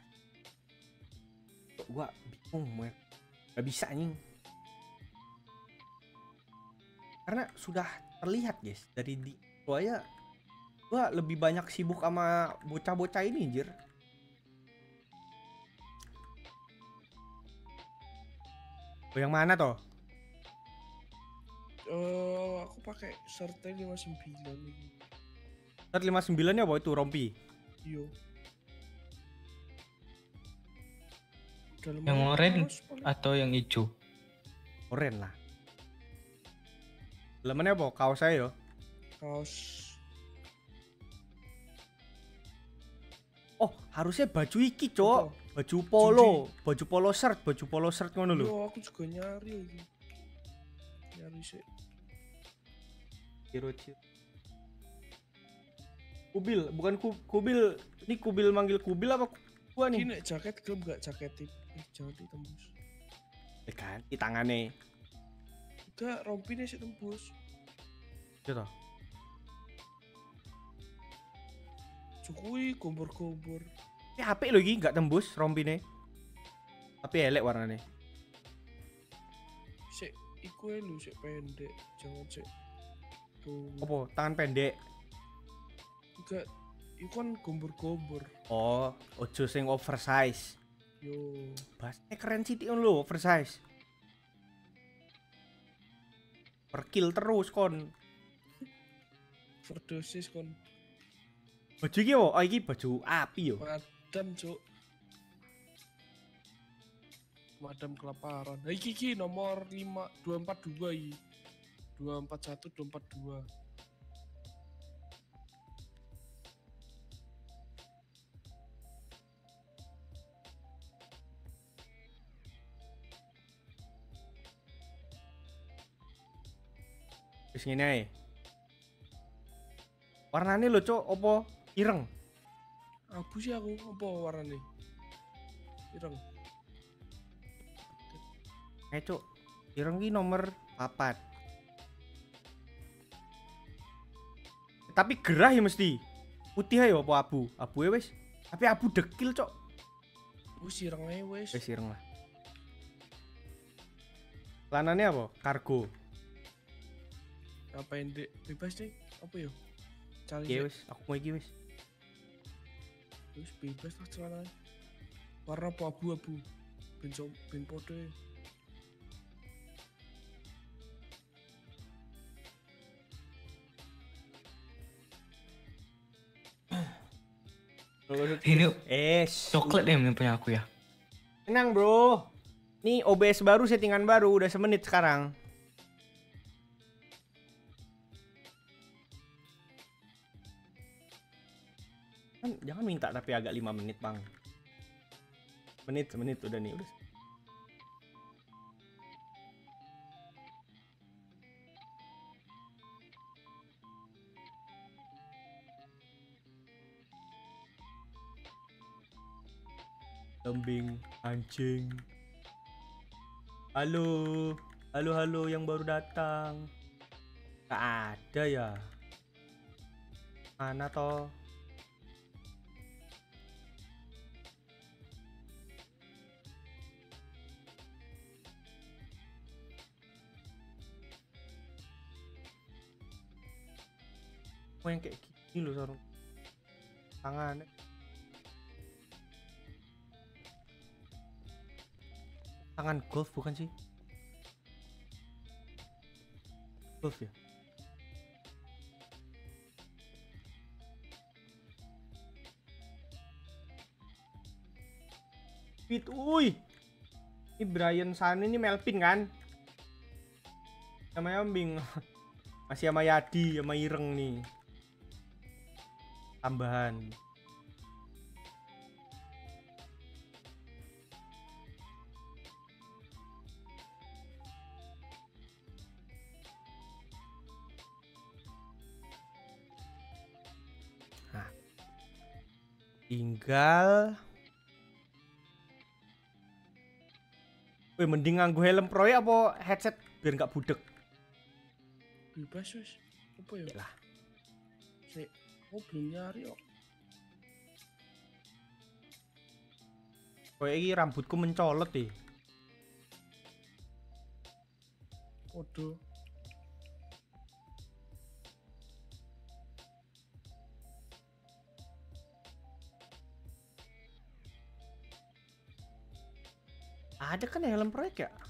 Gua bingung, gak bisa anjing. Karena sudah terlihat guys dari di gua, gua lebih banyak sibuk sama bocah-bocah ini anjir. Oh, yang mana toh? Eh, aku pakai shirtnya lima puluh sembilan nih. Shirt lima puluh sembilan ya apa itu rompi? Yo. Yang oranye atau yang hijau? Oren lah. Dalamannya apa? Kaos saya yo. Kaos. Oh, harusnya baju iki, Cok. Baju polo, baju polo shirt, baju polo shirt ngono lho. Yo, aku juga nyari lagi. Nyari sih. Ciro-ciro. Kubil, bukan ku, kubil. Ini kubil manggil kubil apa gua nih? Ini jaket gelem gak jaket tip? Eh, jangan ditembus. Eh kan, di tangannya. Enggak, rompinya sih tembus. Gitu. Cukui gombor-gombor. Ini H P lo iki nggak tembus rompine. Tapi elek warnanya. Sik, iku ae lho, sik pendek. Jangan sik. Tuh. Apa? Tangan pendek. Enggak, iku kan gombor-gombor. Oh, ojo sing oversize. Yo. Basnya keren sih Tion lo, oversize. Per kill terus kon. Overdosis kon. Baju iki wo, oh iki baju api yo. Madam cuk. Madam kelaparan. Nah, iki iki nomor lima dua empat dua iki. dua empat satu dua empat dua. Wis ngene ae. Warnane lho cuk, opo ireng? Abu sih aku apa warnane? Ireng. Eh cuk, ireng ki nomor papat. Tapi gerah ya mesti. Putih ayo apa abu? Abu ya wis. Tapi abu dekil cuk. Wis ireng ae wis. Wis ireng lah. Lanane apa? Kargo. Apa endek bebas deh? Apa yo? Cari Iya sih. wis, aku mau iki wis. Wis bebas lah celana. Warna apa abu-abu. Ben so, ben podo. Ini Es. coklat ya yang punya aku ya. Tenang bro. Nih O B S baru, settingan baru, udah semenit sekarang. Kan jangan minta tapi agak lima menit bang. Menit, semenit udah nih udah. Kambing, anjing. Halo, halo, halo yang baru datang. Gak ada ya? Mana toh? Oh yang kayak gini loh sarung tangannya. Tangan golf bukan sih? Golf ya? Fit, uy. Ini Brian Sane ini Melvin kan? Sama Yambing. Masih sama Yadi, sama Ireng nih. Tambahan. Nah. Tinggal Wih, mending nganggo helm pro ya apa headset biar nggak budek? Bebas wis. Apa ya? Lah. Sik, oh belum nyari kok. Kayak ini rambutku mencolot deh. Podo. Ada kan ya helm proyek ya?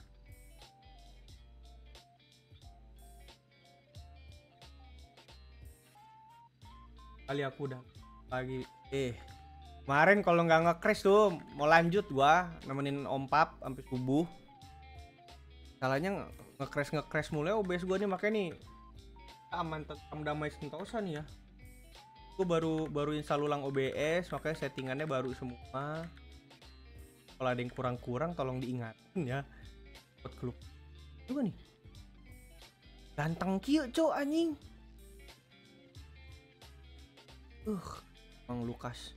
Kali aku udah lagi. Eh, kemarin kalau nggak nge-crash tuh mau lanjut gua nemenin Om Pap sampai subuh. Salahnya nge-crash nge-crash mulai O B S gua nih makanya nih aman tetap damai sentosa nih ya. Gua baru baru install ulang O B S makanya settingannya baru semua. Kalau ada yang kurang-kurang tolong diingatin ya. Buat klub. Coba nih. Ganteng kieu, cok anjing. Uh, Bang Lukas.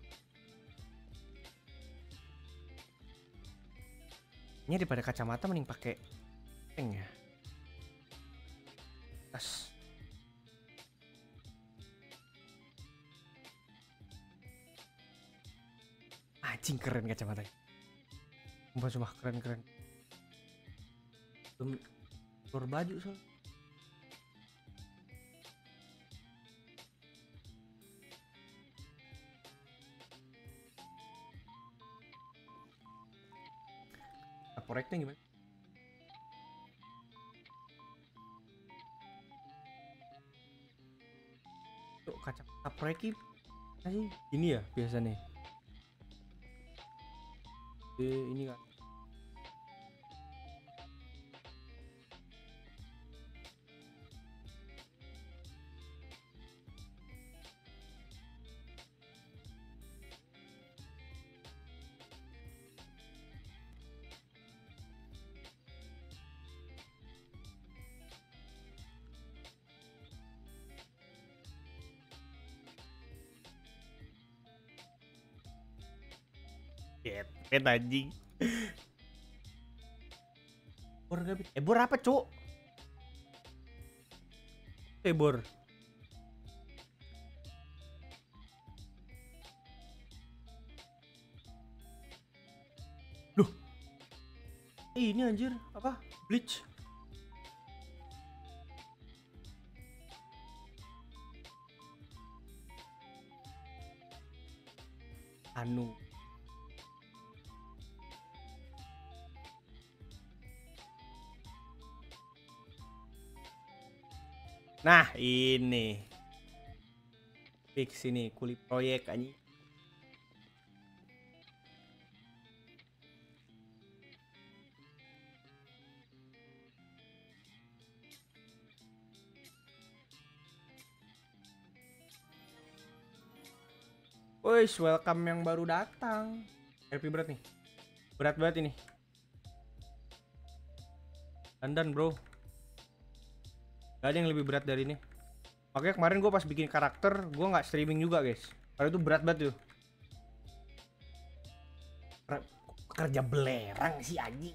Ini daripada kacamata mending pakai peng ya. Tas. Anjing keren kacamata. Sumpah sumpah keren keren. Belum keluar baju soal. proyeknya gimana? Tuh kacamata proyek sih ini ya biasa nih. Eh, ini kan. Ket anjing. Bor gak bi- Eh bor apa cuk? Eh bor. Duh. Eh, ini anjir apa? Bleach. Anu. Nah ini fix ini kulit proyek anjing. Wih, welcome yang baru datang. Happy berat nih. Berat banget ini. Dandan bro. Gak ada yang lebih berat dari ini. Makanya kemarin gue pas bikin karakter, gue nggak streaming juga guys. Karena itu berat banget tuh. Kerja belerang sih anjing.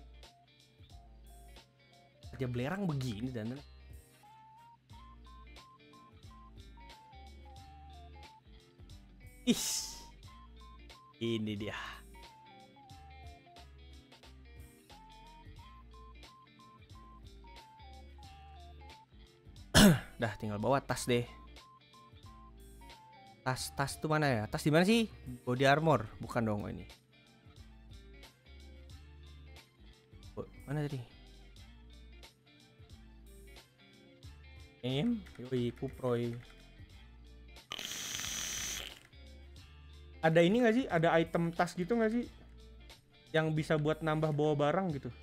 Kerja belerang begini dan Is. Ini dia. Dah tinggal bawa tas deh. Tas tas tuh mana ya? Tas di mana sih? Body armor, bukan dong ini. Oh, mana tadi? Em, yoi kuproy. Ada ini nggak sih? Ada item tas gitu nggak sih? Yang bisa buat nambah bawa barang gitu.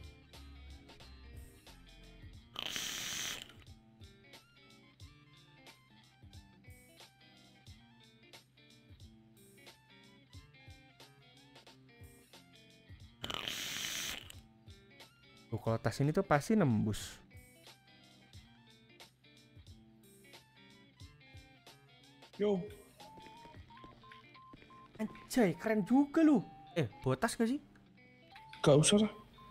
Tuh, kalau tas ini tuh pasti nembus. Yo, Anjay, keren juga lu. Eh, bawa tas gak sih? gak usah lah.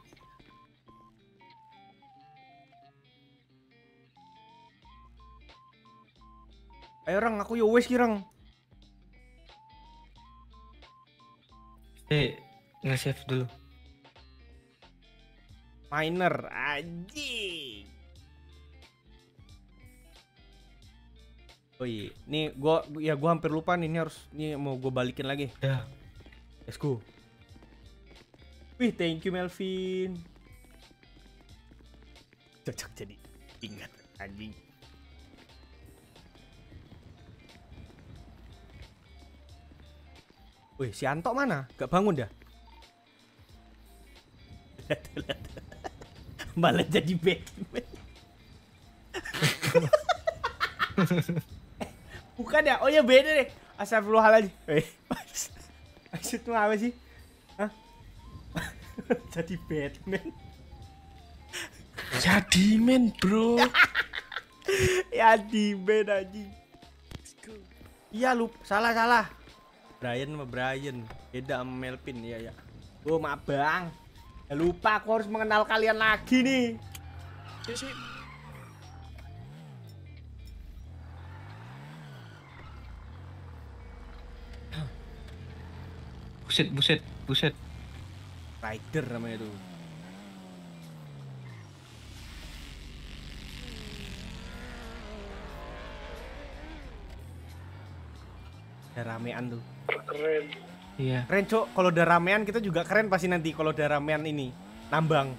Ayo Rang, aku yo wes kirang. Eh, nge-save dulu. Miner, anjing. Oh iya, nih gua ya gua hampir lupa nih, ini harus nih mau gua balikin lagi. Ya. Let's go. Wih, thank you Melvin. Cocok jadi ingat anjing. Wih, si Anto mana? Gak bangun dah. Malah jadi Batman. Bukan ya? Oh ya beda deh. Astagfirullahaladzim. Eh, maksudnya apa sih? Hah? Jadi Batman. Jadi men bro. Ya di band anjing. Iya lu salah salah. Brian sama Brian beda sama Melvin ya ya. Oh maaf bang. Ya, lupa aku harus mengenal kalian lagi nih. Ya sih. Buset, buset, buset. Rider namanya tuh. Ada ramean tuh. Keren. Iya. Keren cok, kalau udah ramean kita juga keren pasti nanti kalau udah ramean ini. nambang.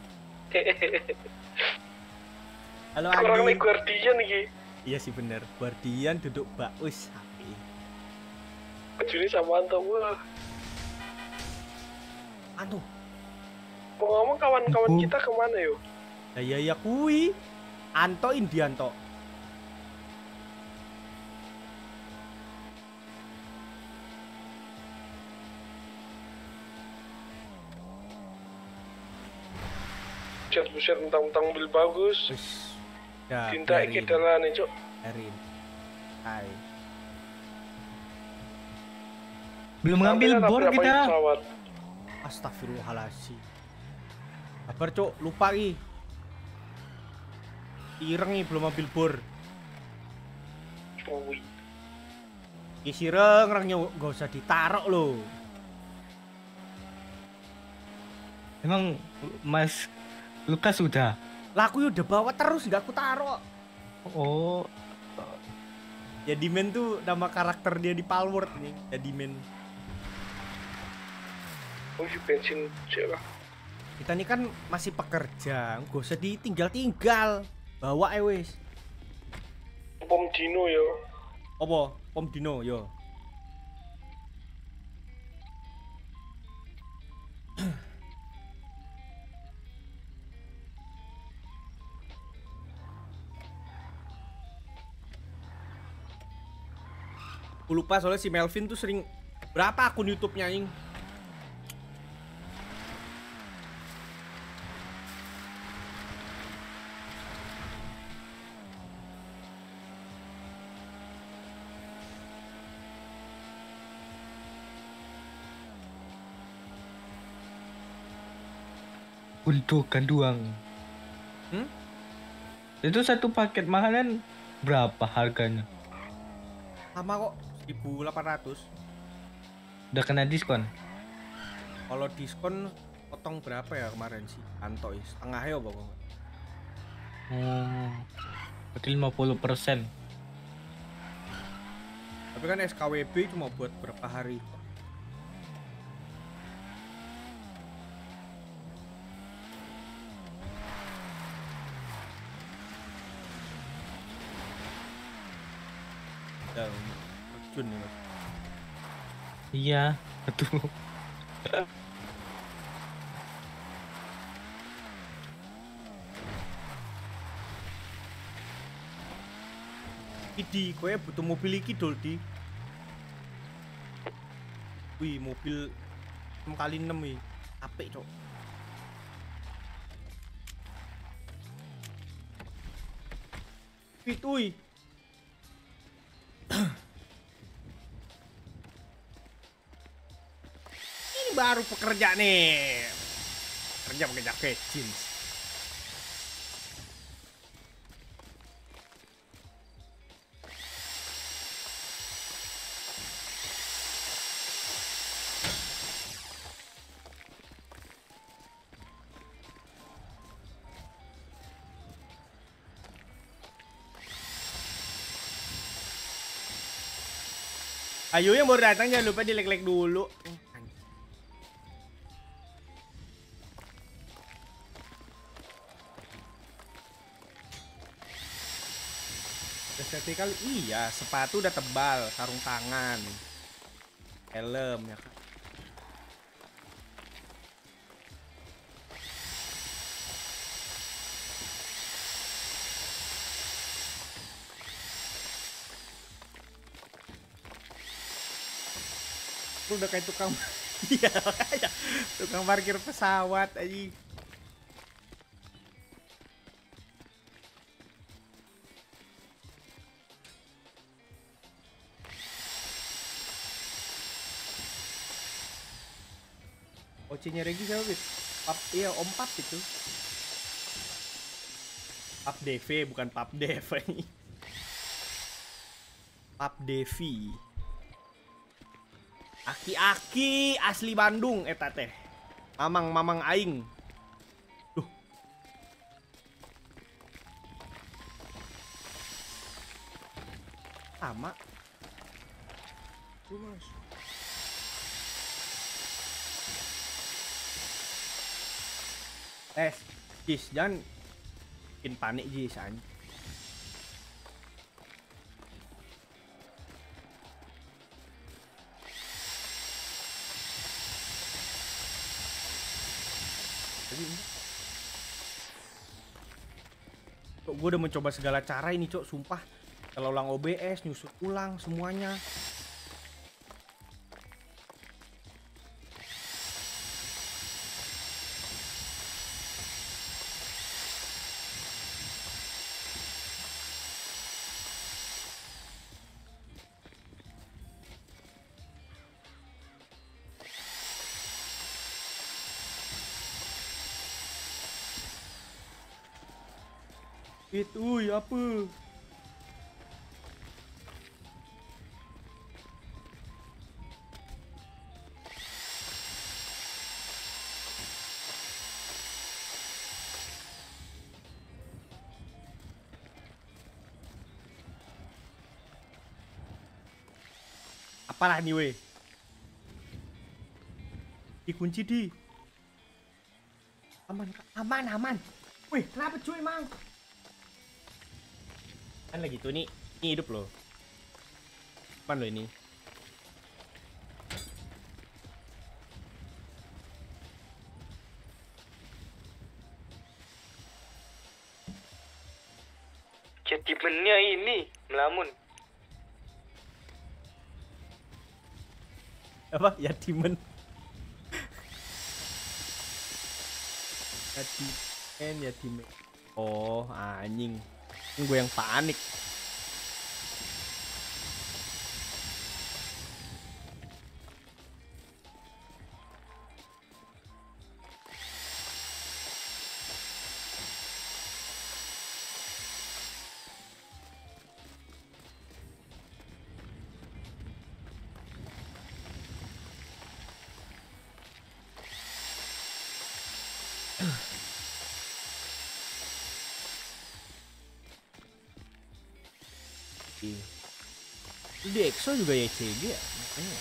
Halo Kurang Andi. naik guardian iki. Iya sih bener. Guardian duduk bak. Wis happy. Bajune samaan to wah. Anu. Mau ngomong kawan-kawan Ibu. kita kemana yo? Lah ya ya kui. Anto Indianto. Buset buset tentang-tentang mobil bagus. Wis. Ya, Cinta iki dalane, Cuk. Erin. Hai. Belum ngambil Sampai bor nabrak kita. pakai pesawat. Astagfirullahaladzim. Kabar cok, lupa ki. Ireng nih belum ambil bor. Cuy. Ki sireng rengnya gak usah ditaruh loh. Emang Mas Lukas sudah. Lah aku udah bawa terus nggak aku taruh. Oh, Yadimen tuh nama karakter dia di Palworld nih. Yadimen. Oh, si bensin cek lah. Kita ini kan masih pekerja, gak usah ditinggal-tinggal. Bawa eh wis. Pom dino yo. Apa? Pom dino yo. Aku lupa soalnya si Melvin tuh sering berapa akun YouTube-nya ing. untuk ganduang. Hmm? Itu satu paket makanan berapa harganya? Sama kok seribu delapan ratus. Udah kena diskon? Kalau diskon potong berapa ya kemarin sih? Anto is setengah ya pokoknya. Hmm, berarti lima puluh persen. Tapi kan S K W B cuma buat berapa hari. Dan terjun nih mas. Iya, betul. Idi, kowe butuh mobil iki dol di. Wih, mobil enam kali enam nih. Apik, Cok. Wih, wih. Ini baru pekerja nih. Kerja pakai jaket jeans. Ayo yang baru datang jangan lupa di-like-like dulu. Udah kali iya, sepatu udah tebal, sarung tangan, helm ya kan. Lu udah kayak tukang iya makanya tukang parkir pesawat aja. Ocinya Regi siapa Bit? Pap, iya Om Pap itu. Pap Devi bukan Pap Dev ini. Pap Devi. Aki-aki asli Bandung eta teh. Mamang-mamang aing. Duh. Sama. Tuh, Mas. tes Jis, jangan bikin panik Jis anjing. Cok, gue udah mencoba segala cara ini cok, sumpah. Kalau ulang O B S, nyusut ulang semuanya. Itu ya apa? Apalah nih weh? Dikunci di. Aman, aman, aman. Wih, kenapa cuy mang? Kan lagi tuh nih, ini hidup loh. Apaan lo ini? Jadimennya ini melamun. Apa? Yatimen. Yatimen, yatimen. Oh, anjing. Ini gue yang panik. Di EXO juga Y C G ya, makanya.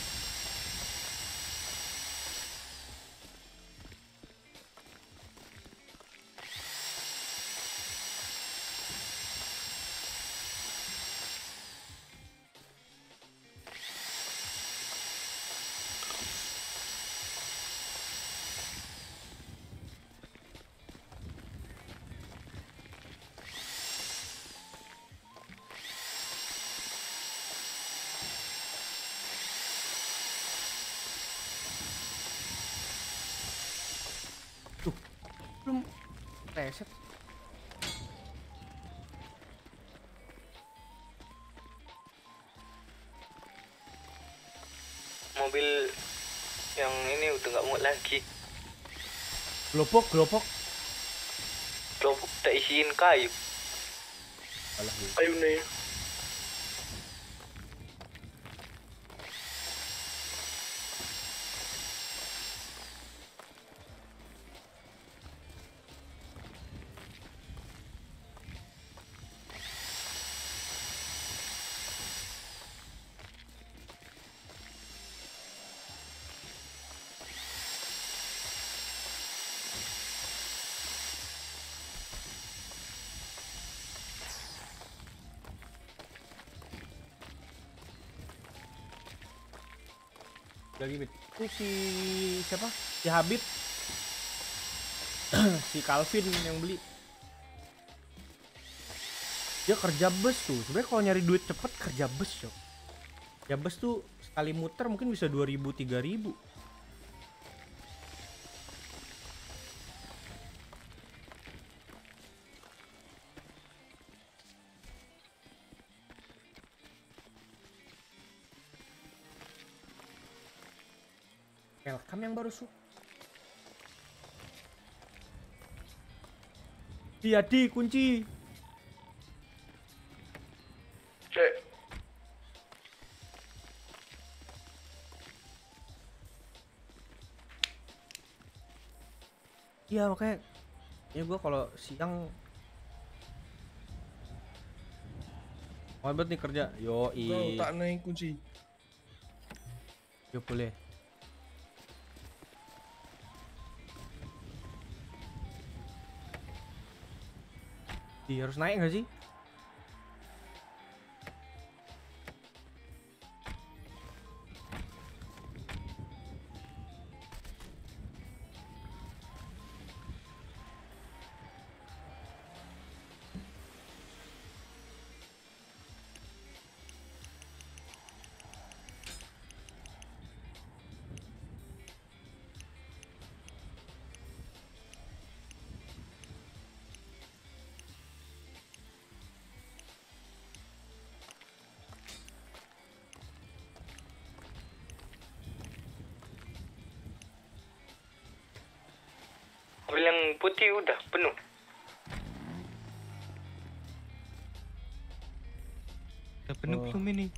Tuh, belum reset. Mobil yang ini udah nggak muat lagi. Glopok, glopok. Kelompok tak isiin kayu. Alah, gue. Ayo nih. Lagi bet. Itu si siapa? Si Habib. Si Calvin yang beli. Dia kerja bus tuh. Sebenarnya kalau nyari duit cepet kerja bus yo. Ya bus tuh sekali muter mungkin bisa dua ribu tiga ribu. Welcome yang baru su. Iya di kunci. Cek. Iya makanya ya gue kalau siang mau banget nih kerja. Yo Kau i. tak naik kunci. Yo boleh. Iya, harus naik nggak sih? Mobil yang putih udah penuh. Udah penuh Oh. belum ini?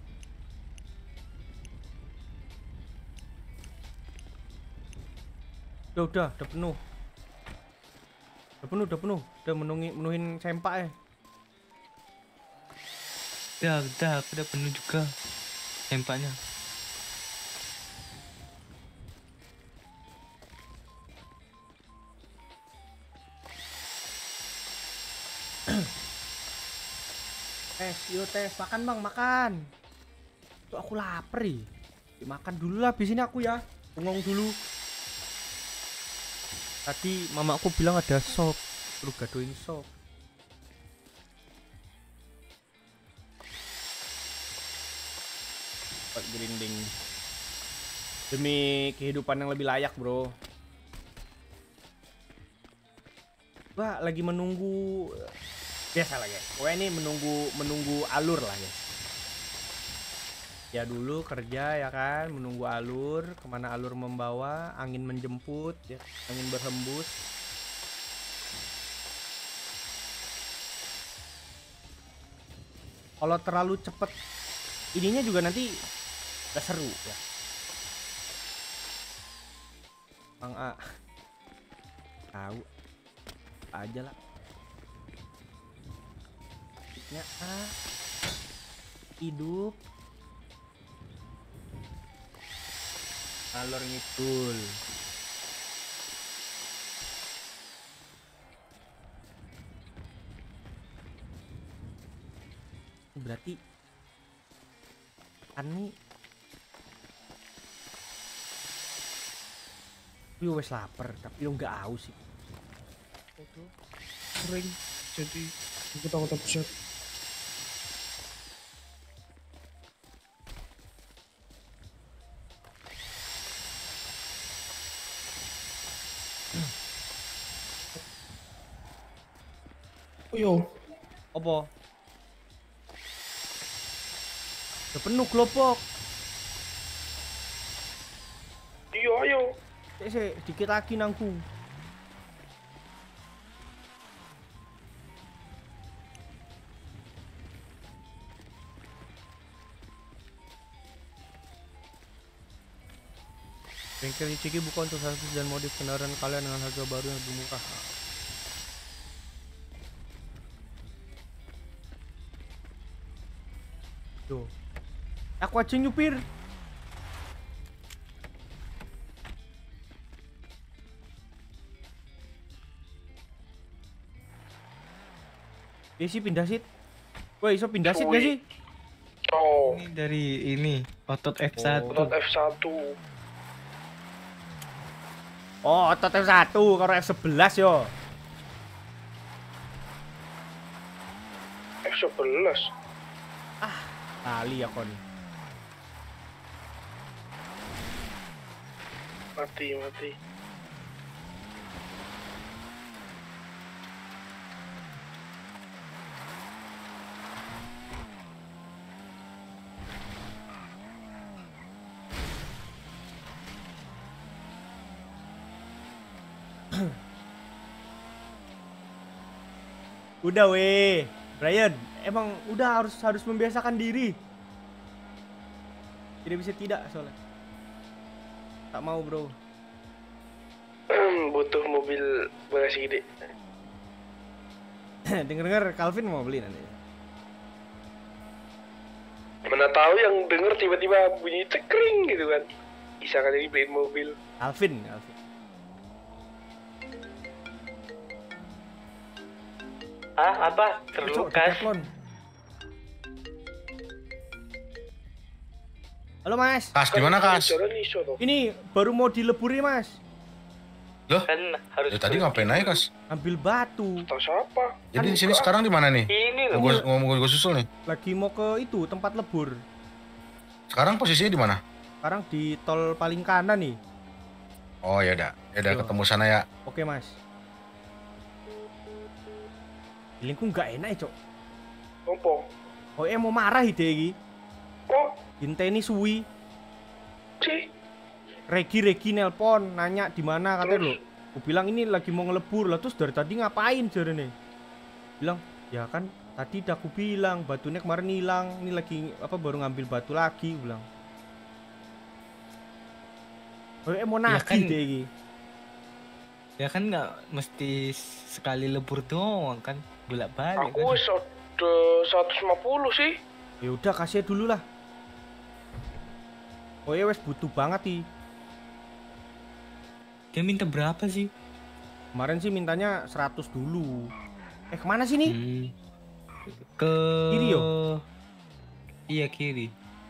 Udah, udah, udah penuh. Udah penuh, udah penuh. Udah menuhi, menuhin sempak ya. Ya udah, udah penuh juga tempatnya. Tes, yuk tes, makan bang, makan. Tuh aku lapar nih. Makan dulu lah, habis ini aku ya. Bengong dulu. Tadi mamaku bilang ada sop, terus gadoin sop. Pak grinding. Demi kehidupan yang lebih layak, bro. Wah, lagi menunggu biasa lah guys. Pokoknya ini menunggu menunggu alur lah guys. Ya dulu kerja ya kan, menunggu alur, kemana alur membawa, angin menjemput, ya, angin berhembus. Kalau terlalu cepet, ininya juga nanti gak seru ya. Bang A, tahu aja lah. Ya A, hidup. Alur ngidul. Berarti kan nih yo wes lapar tapi yo nggak haus sih. Oke. Kering. Jadi kita kota pusat. Oh yo, Apa? Udah penuh kelopok. iya ayo. Sik sik dikit lagi nangku. Bengkel Iciki buka untuk servis dan modif kendaraan kalian dengan harga baru yang lebih murah. Tuh. Aku aja nyupir. Ya sih pindah sit. Woi, iso pindah sit gak sih? Oh, Ini dari ini otot F satu. otot F satu. Oh, otot F satu karo F sebelas yo. F sebelas. Kali ya kon. Mati, mati. Udah weh, Brian, emang udah harus harus membiasakan diri. Tidak bisa tidak soalnya. Tak mau bro. Butuh mobil bagasi gede. Dengar-dengar Calvin mau beli nanti. Mana tahu yang denger tiba-tiba bunyi cekring gitu kan. Bisa kan jadi beliin mobil. Calvin, Calvin. Ah, apa? Cok, Terlukas. Decathlon. Halo Mas, Kas, di mana Kas? Jalan iso toh. ini baru mau dileburi Mas. Loh, Kan harus ya tadi ngapain aja Kas? Ambil batu. Tak siapa? Jadi di sini sekarang di mana nih? ini Mau loh. gua, mau gua susul nih. Lagi mau ke itu tempat lebur. Sekarang posisinya di mana? Sekarang di tol paling kanan nih. Oh ya udah, ya udah Yo. ketemu sana ya. Oke Mas. Feelingku nggak enak ya, Cok. Apa? Oh, eh mau marah ide iki. Kok Inteni suwi. sih? Regi Regi nelpon nanya di mana katanya lo. Terus? Aku bilang ini lagi mau ngelebur lah, terus dari tadi ngapain jarene? Bilang, "Ya kan tadi udah aku bilang batunya kemarin hilang, ini lagi apa baru ngambil batu lagi," aku bilang. Oh, eh mau Ya nagih kan- deh iki. Ya kan nggak mesti sekali lebur doang kan, bolak-balik Aku kan. wis ada seratus lima puluh sih. Ya udah kasih dulu lah. Oh ya wes butuh banget nih. Dia minta berapa sih? Kemarin sih mintanya seratus dulu. Eh kemana sih nih? Hmm. Ke Kiri yo? Iya kiri.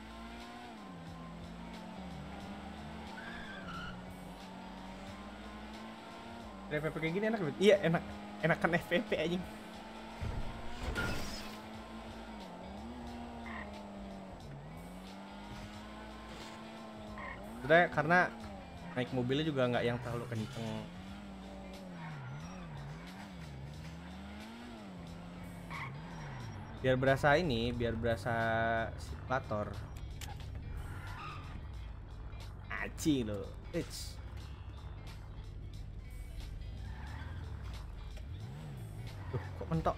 F P P kayak gini enak banget. Iya enak. Enakan F P P anjing. Sebenarnya karena naik mobilnya juga nggak yang terlalu kenceng. Biar berasa ini, biar berasa simulator. Aci lo. It's Duh, kok mentok?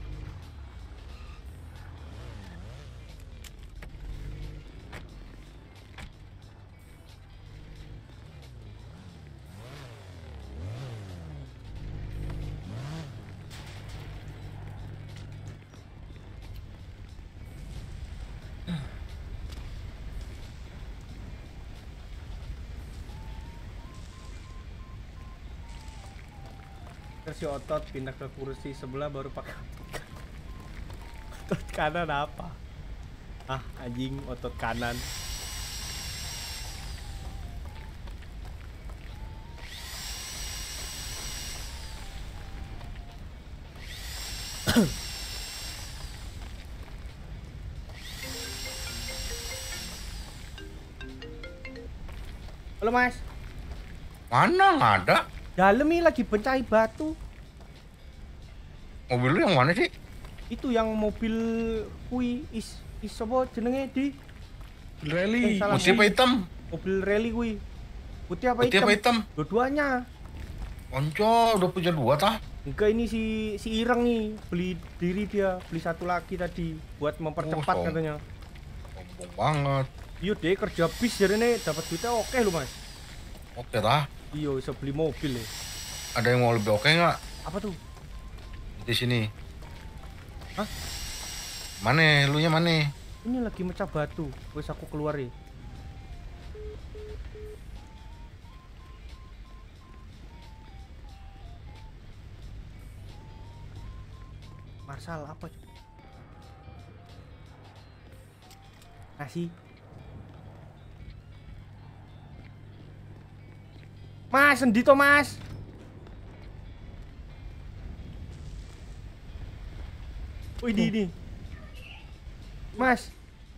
Kasih otot pindah ke kursi sebelah baru pakai otot kanan apa? Ah anjing otot kanan. Halo Mas, Mana nggak ada? dalam nih lagi pencai batu. Mobil lu yang mana sih? Itu yang mobil kui is is apa jenenge di Rally. Eh, salah. Putih apa hitam? mobil rally kui. Putih apa Putih hitam? apa hitam? Dua-duanya. Onco udah punya dua tah? Enggak ini si si Ireng nih beli diri dia beli satu lagi tadi buat mempercepat Oh, katanya. Sombong banget. Iya deh kerja bis jadi nih dapat duitnya oke lu Mas. Oke tah. Iya bisa beli mobil ya. Ada yang mau lebih oke nggak Apa tuh? di sini? Hah? Mana? Lu nya mana? Ini lagi mecah batu. Wes aku keluar ya. Marsal apa? Cuk? Kasih. Mas, sendi to Mas. Wih, di ini. Mas,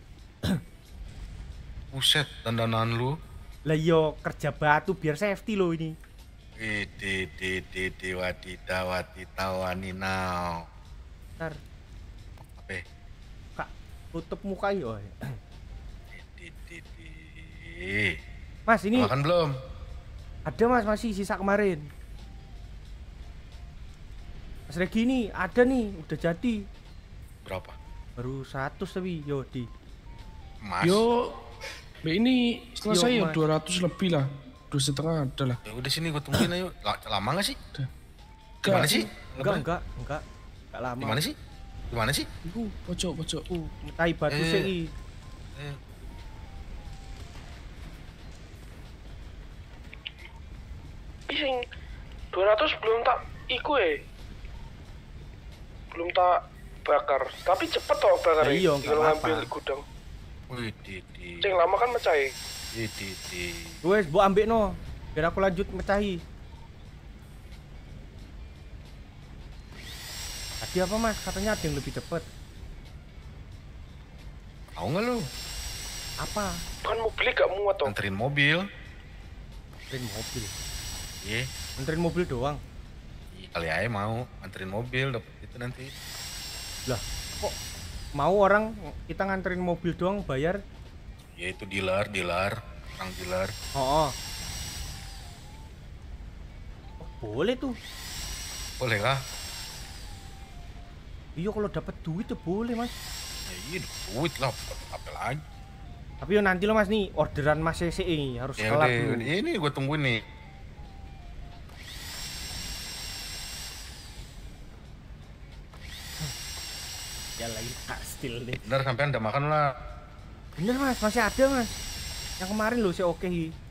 Buset, dandanan lu. lah yo kerja batu biar safety lo ini. Di di di di wadida wadita waninau. Ntar, Apa? Kak, tutup muka yo. Di di di. Mas, ini Makan belum? ada Mas masih sisa kemarin. Mas Regi ini ada nih, udah jadi. Berapa? Baru seratus tapi yo di. Mas. Yo, Mbak ini selesai Yo, ya Mas. dua ratus lebih lah. Dua setengah ada lah. Ya udah sini gue tungguin ayo. La- Lama nggak sih? Gak, Gimana sih? Enggak, enggak, enggak. Enggak lama. Gimana sih? Gimana sih? Iku pojok pojok. Uh, tai batu Eh. sih. Eh, Sing dua ratus belum tak iku eh. belum tak bakar. Tapi cepet toh bakar. Nah, iya, nggak tinggal apa-apa. ngambil di gudang. Wih, Didi. Ceng lama kan mecah ya. Wih, Didi. Wes, bu ambek no. Biar aku lanjut mecahi. Tadi apa mas? Katanya ada yang lebih cepet. Tahu nggak lu? Apa? Kan mobilnya gak muat toh. Anterin mobil. Anterin mobil. Iya. Anterin mobil doang. Iya, kali aja mau anterin mobil dapet itu nanti. Lah, kok mau orang kita nganterin mobil doang bayar? Ya itu dealer, dealer, orang dealer. Oh, oh. Oh, boleh tuh. Boleh kah? Iya kalau dapat duit ya boleh mas. Ya iya duit lah, apa lagi? Tapi yo nanti lo mas nih orderan mas C C ini harus Ya kelar udah, dulu. ini gue tungguin nih. Ya lagi kastil deh. Bener sampean udah makan lah. Bener mas, masih ada mas. Yang kemarin lo sih oke.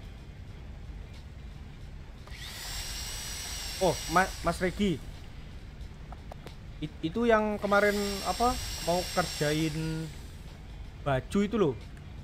Oh, Ma- Mas Regi. It- itu yang kemarin apa mau kerjain baju itu loh.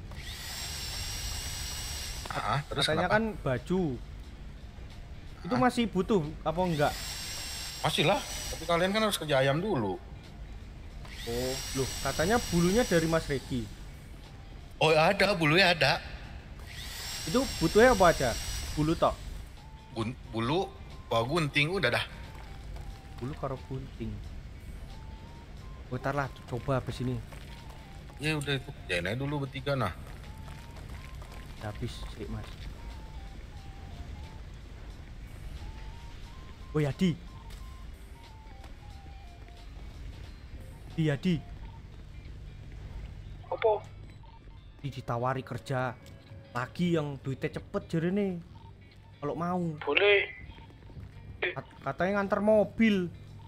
Ah, terus Katanya kenapa? kan baju. Itu masih butuh apa enggak? Masih lah, tapi kalian kan harus kerja ayam dulu. Oh, loh, katanya bulunya dari Mas Regi. Oh ada, bulunya ada. Itu butuhnya apa aja? Bulu tok. Gun- bulu, bawa gunting, udah dah. Bulu karo gunting. Bentar lah, coba habis ini. Ya udah itu kerjain aja dulu bertiga nah. Habis sih, Mas. Oh, Yadi. Di Yadi, Apa? di ditawari kerja lagi yang duitnya cepet jerene. Kalau mau. Boleh. Kat- Katanya nganter mobil.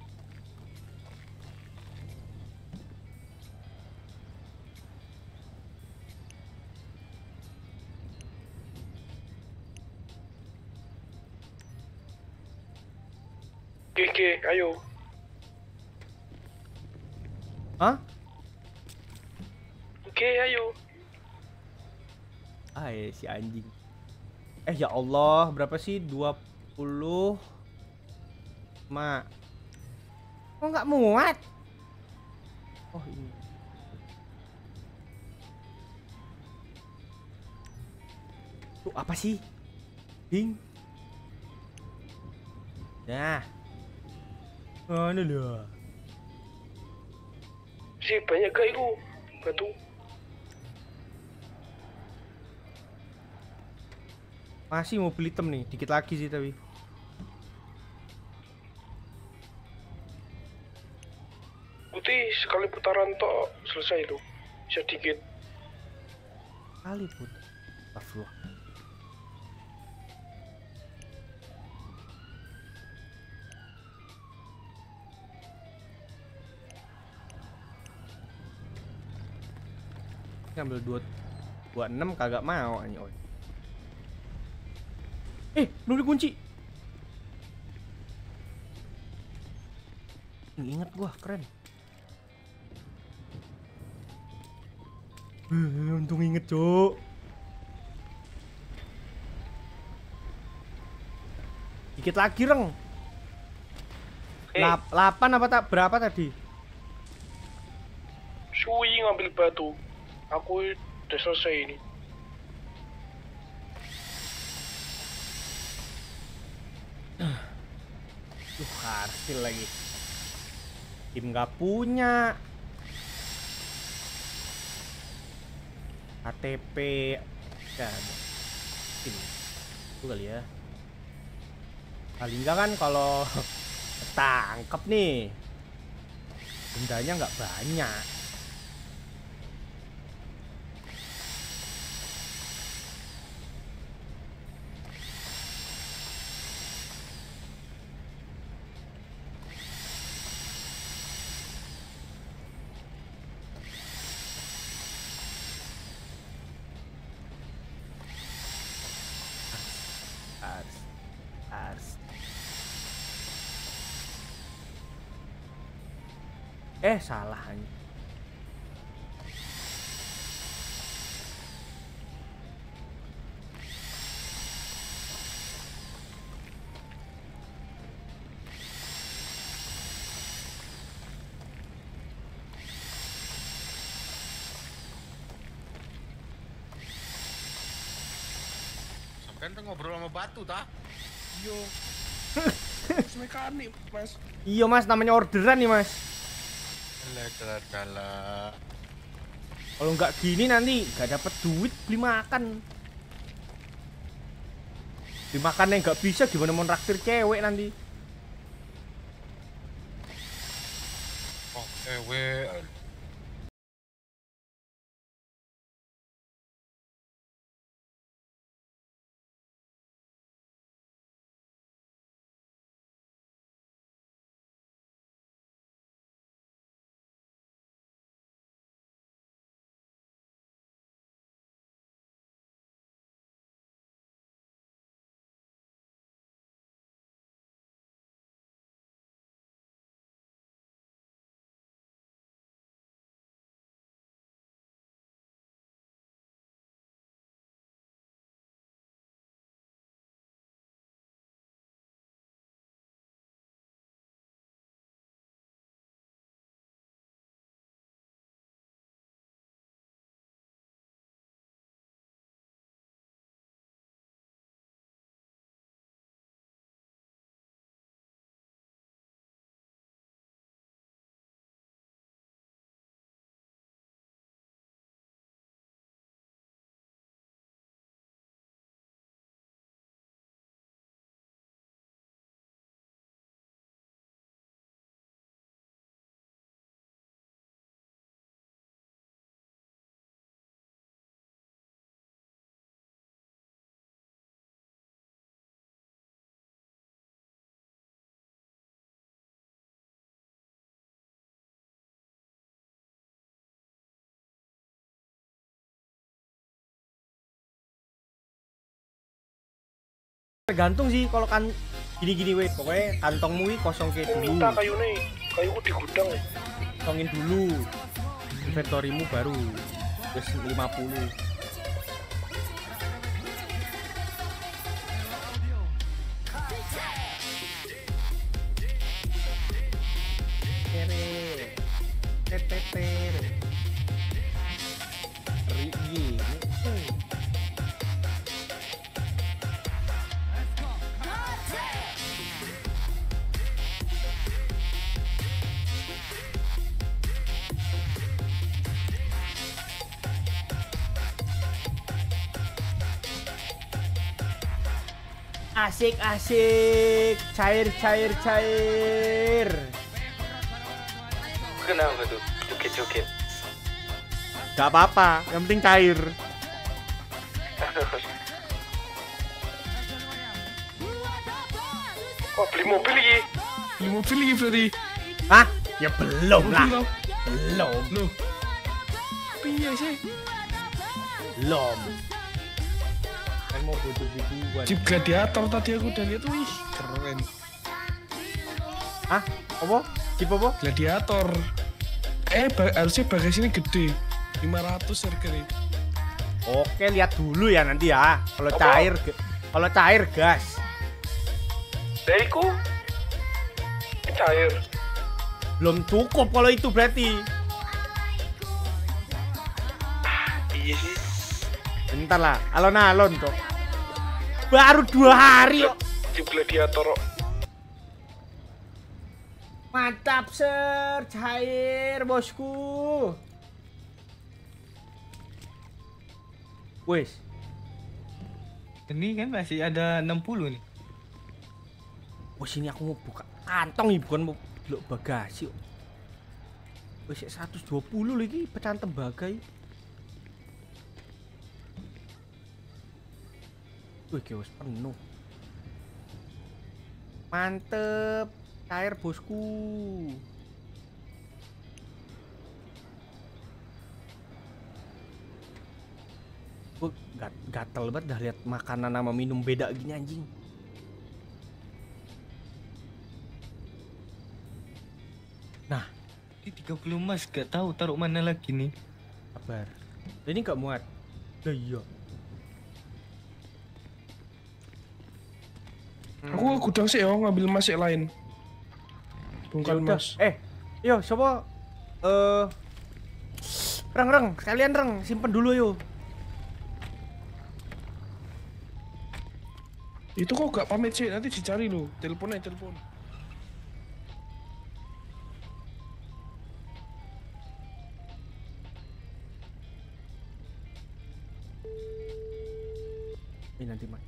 Oke, ayo. Hah? Oke, ayo. Ah, ya, si anjing. Eh ya Allah, berapa sih? dua puluh Ma. Kok nggak muat? Oh, ini. Tuh apa sih? Ding. Nah. Mana lah? Si banyak gak itu batu. Masih mobil hitam nih, dikit lagi sih tapi. Putih sekali putaran tok selesai itu. Sedikit. Kali put. Astagfirullah. Ngambil dua dua enam kagak mau anjing. Oi. Eh, belum dikunci. Ingat gua, keren. Eh, untung inget, Cuk. Dikit lagi, Reng. Eh. Lap, lapan apa tak berapa tadi? Sui ngambil batu. Aku udah selesai ini. Duh, kartil lagi. Tim nggak punya. K T P ya ada. Tim itu kali ya. Paling enggak kan kalau ketangkep nih dendanya nggak banyak. Ars, ars. Eh, salah anjing. Sampai tuh ngobrol sama batu ta? Yo. Terus mekanik, Mas. Iya Mas, namanya orderan nih Mas. Alah, alah, alah. Kalau nggak gini nanti nggak dapet duit beli makan. Beli makan yang nggak bisa gimana mau traktir cewek nanti. Oh, ewe. Tergantung sih kalau kan gini-gini weh, pokoknya kantongmu ini kosong ke Aku dulu. minta kayu nih. Kayuku di gudang ya. Kosongin dulu. Inventorimu baru terus lima puluh. Tere. Tetetere. Rigi. Asik asik, cair cair cair. Kenapa tuh? Joget-joget. Gak apa-apa, yang penting cair. Oh, beli mobil iki. Beli mobil iki berarti. Hah? Ya belum lah. Mobil, loh. Belum. Loh. Piye sih? Belum. Kan mau butuh biduan. Jeep Gladiator tadi aku udah lihat, wih, keren. Hah? Apa? Jeep apa? Gladiator. Eh, ba- harusnya bagasinya gede. lima ratus harganya. Oke, lihat dulu ya nanti ya. Kalau cair, ge- kalau cair gas. Daiku cair. Belum cukup kalau itu berarti. Iya sih. Bentar lah, alon-alon kok. Baru dua hari kok. Jeep Gladiator. Mantap ser, cair bosku. Wes, Ini kan masih ada enam puluh nih. wes ini aku mau buka kantong nih, bukan mau belok bagasi. Wes seratus dua puluh lagi pecahan tembaga ini. Wih, wes penuh. Mantep, cair bosku. Gue gat gatel banget dah lihat makanan sama minum beda gini anjing. Nah, Ini tiga puluh mas, gak tahu taruh mana lagi nih. Sabar. Ini nggak muat. Lah iya. Aku ke gudang sih ya ngambil mas yang lain. Bongkar Yaudah. mas. Eh, yo coba eh reng reng sekalian reng simpen dulu yo. Itu kok gak pamit sih, nanti dicari lo. Teleponnya telepon. Ini nanti mas.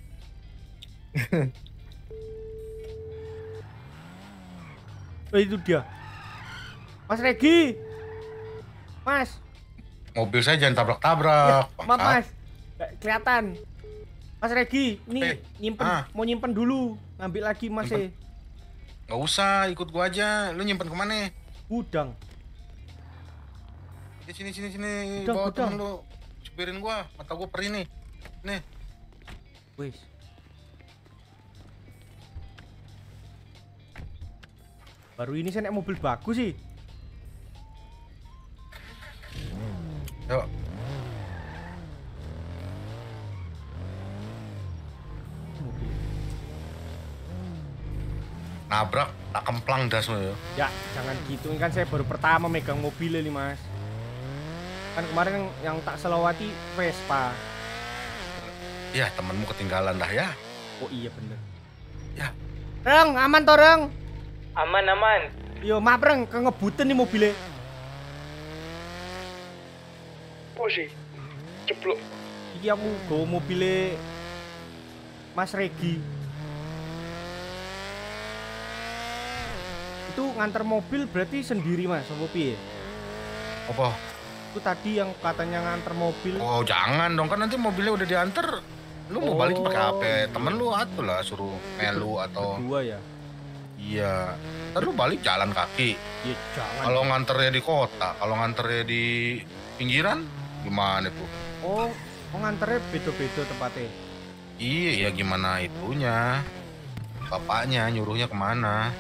Oh, itu dia. Mas Regi. Mas. Mobil saya jangan Ya, tabrak-tabrak. maaf mas. Nggak kelihatan. Mas Regi, ini Eh, nyimpen, ah. mau nyimpen dulu. Ngambil lagi mas Nyimpen. eh. Nggak usah, ikut gua aja. Lu nyimpen kemana? Gudang. Di sini sini sini. Gudang, Bawa gudang. temen lu. Supirin gua, mata gua perih nih. Nih. Wis. Baru ini saya naik mobil bagus sih. Yuk. Mobil. Nabrak, tak kemplang das lu ya. Ya, jangan gitu. Ini kan saya baru pertama megang mobil ini, Mas. Kan kemarin yang, yang tak selawati Vespa. Ya, temenmu ketinggalan dah ya. Oh iya bener. Ya. Reng, aman toh, Reng? Aman aman. Yo, maaf Reng, kengebutan nih mobilnya. Apa sih? Ceplok. Iki aku go mobilnya Mas Regi. Itu nganter mobil berarti sendiri Mas, apa piye? Apa? Itu tadi yang katanya nganter mobil. Oh, jangan dong, kan nanti mobilnya udah diantar. Lu mau balik pakai H P, temen lu atuh lah suruh melu atau Berdua ya? iya. Ntar lu balik jalan kaki. Ya jangan. Kalau nganternya di kota, kalau nganternya di pinggiran gimana tuh? Oh, oh nganternya beda-beda tempatnya. Iya, ya gimana itunya? Bapaknya nyuruhnya kemana?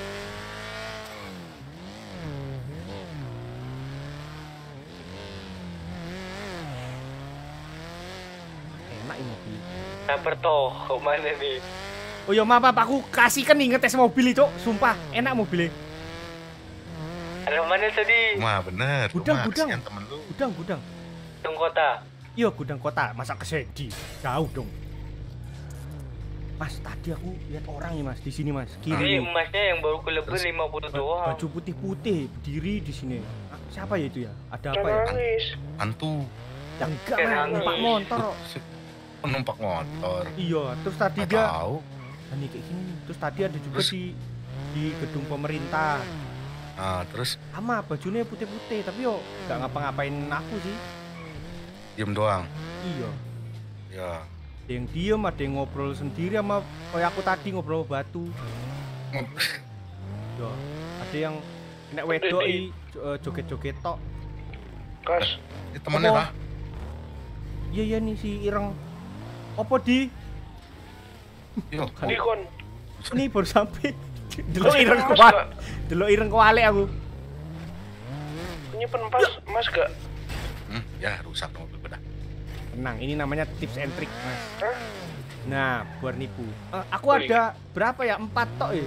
Enak ini mobil. Sabar toh, kok mana nih? Oh ya maaf, maaf, aku kasih kan nih ngetes mobil itu, sumpah enak mobilnya. Ada mana tadi? Wah bener, Gudang, Mas, gudang. yang temen lu. Gudang, gudang. Tung kota. Iya gudang kota, masa kesedi? Jauh dong. Mas, tadi aku lihat orang nih mas, di sini mas, Ini kiri. nih. emasnya yang baru kelebur Terus? lima puluh Ba- doang. Baju putih-putih, berdiri di sini. Ah, siapa ya itu ya? Ada apa Jangan ya? nangis. Hantu, Yang enggak Kayak mas, nangis. numpak motor. penumpak motor. Iya, terus tadi Nggak dia, tahu. ah, nih kayak gini. Terus tadi ada juga Terus? di di gedung pemerintah. Nah, terus Sama bajunya putih-putih, tapi yo nggak ngapa-ngapain aku sih. diem doang. Iya. Ya, Ada yang diem, ada yang ngobrol sendiri sama kayak aku tadi ngobrol sama batu. Ya, ada yang nek wedok i eh, joget-joget tok. Kas. ini temennya Apa? lah. Iya iya nih si Ireng. Apa di? Yo, Nikon. Ini baru sampai. Delok Mas, Ireng mas, kuat. Kak. Delok Ireng kualik aku. Nyimpen pas mas gak? hmm, ya rusak dong mobil pada. Tenang, ini namanya tips and trick, Mas. Hah? Nah, buat nipu. Eh, aku Wih. ada berapa ya? Empat tok ya.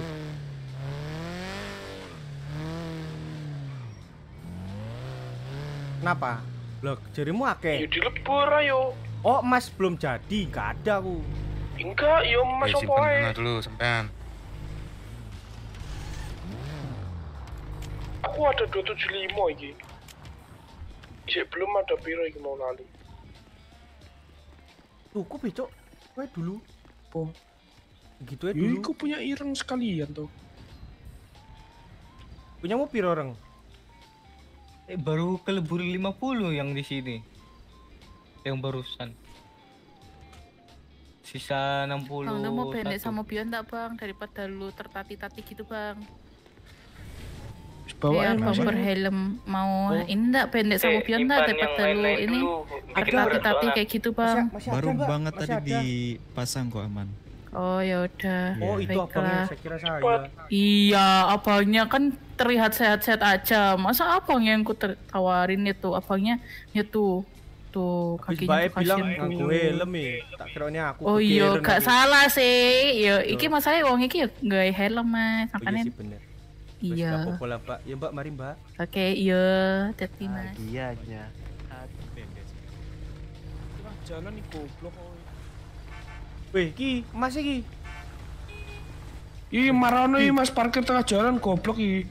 Kenapa? Loh, jarimu Ya akeh. dilebur ayo. Oh, Mas belum jadi, nggak ada aku. Enggak, yo mas Eh, apa simpen ae. sana dulu sampean. Aku ada dua tujuh lima iki. Isik belum ada piro iki mau lali. Cukup ya, Cok. Kowe dulu. Oh. Gitu ya Yui, dulu. aku punya ireng sekalian tuh. Punyamu piro, Reng? Eh, baru kelebur lima puluh yang di sini. Yang barusan. Sisa enam puluh. Bang, udah mau pendek sama Bion tak bang? Daripada lu tertati-tati gitu bang. Bawa Ya aja, Mas. bumper helm mau Oh. ini tak pendek sama Eh, Bion tak? simpan yang Daripada lu lain-lain ini dulu. Bikin tertati-tati berat kayak gitu Masih, bang. masih Baru ada, Mbak? banget Masih tadi ada. dipasang kok aman. Oh ya udah. Oh itu abangnya, Baiklah. saya kira saya. Iya, abangnya kan terlihat sehat-sehat aja. Masa abang yang ku ter- tawarin itu, abangnya ya tuh, tuh Habis kakinya baik tuh bilang kasihan nganggo tuh. helm ya. Tak kiranya aku Oh iya, kegeeran gak aku. salah sih. Yo, iki masalahnya wong iki ya nggak helm mas, Oh, iya makanya. sih bener. Wes, Iya. gak apa-apa lah, Mbak. Ya Mbak, mari Mbak. Oke, iya, hati mas. Iya aja. Tengah jalan nih goblok. oh. Weh, ki, Mas iki. Ih, marano ih Mas parkir tengah jalan goblok ih.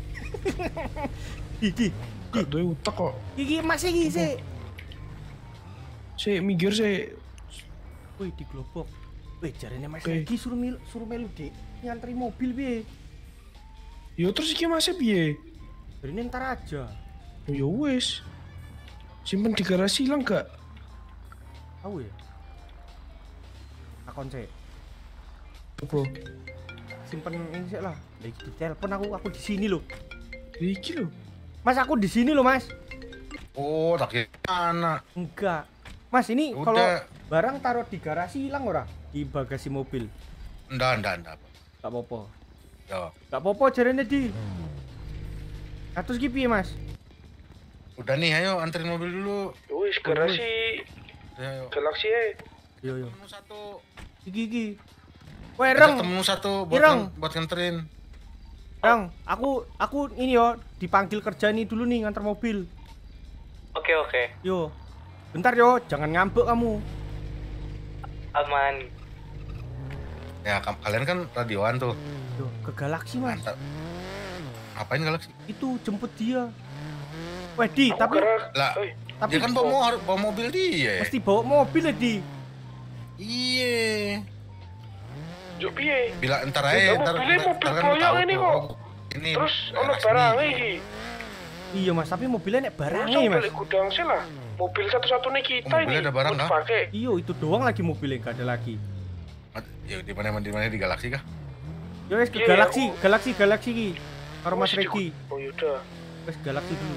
Iki, Gak duwe utek kok. iki Mas iki sih. Sik minggir sik. Wih, di globok. Wih, jarene Mas Oke. iki suruh mil, suruh melu Dik. Nyantri mobil piye? Yo terus iki Masnya piye? Jarene ntar aja. Oh, ya wis. Simpen di garasi hilang gak? Tahu ya? Takon sih. Apa? Simpen ini sih lah. Lagi di telepon aku, aku di sini loh. Iki lho. Mas, aku di sini loh, Mas. Oh, tak kira mana? Enggak. Mas, ini Udah. kalau barang taruh di garasi hilang ora? Di bagasi mobil. Ndak, ndak, ndak. Gak apa-apa. Ya, Gak apa-apa jarene di. Atus ki piye, Mas? udah nih, ayo anterin mobil dulu. Wis garasi Ya, ayo. Galaxy e. Yo yo. Ketemu satu. Iki iki. Weh, Ada Reng. temenmu satu buat Ireng. ngan- buat nganterin. Reng, aku aku ini yo dipanggil kerja nih dulu nih nganter mobil. Oke oke, Yo. Bentar yo, jangan ngambek kamu. aman. Ya, kam- kalian kan radioan tuh. Yo, ke Galaxy, Mas. Mantap. Ngapain Galaxy? Itu jemput dia. Weh, Di, tapi Lah, tapi dia kan bawa, mo- bawa mobil dia. mesti bawa mobil ya, Di. Iya. Juk piye? Bila entar Ya, aja, entar, mobilnya entar, mobil entar kan lu proyek tahu ini tuh, kok. oh, ini Terus daerah ono sini. barang iki. Iya, Mas, tapi mobilnya nek barange, Langsung Mas. balik gudang sih lah. Mobil satu-satunya kita Oh, mobilnya ini. ada barang buat kah? Pakai. Iyo, itu doang lagi mobilnya, gak ada lagi. Ya di mana di mana di Galaxy kah? Yo wes ke Iya, Galaxy, aku- Galaxy, Galaxy ki. Karo Mas Wis di- Regi. Oh yaudah. Wes Galaxy dulu.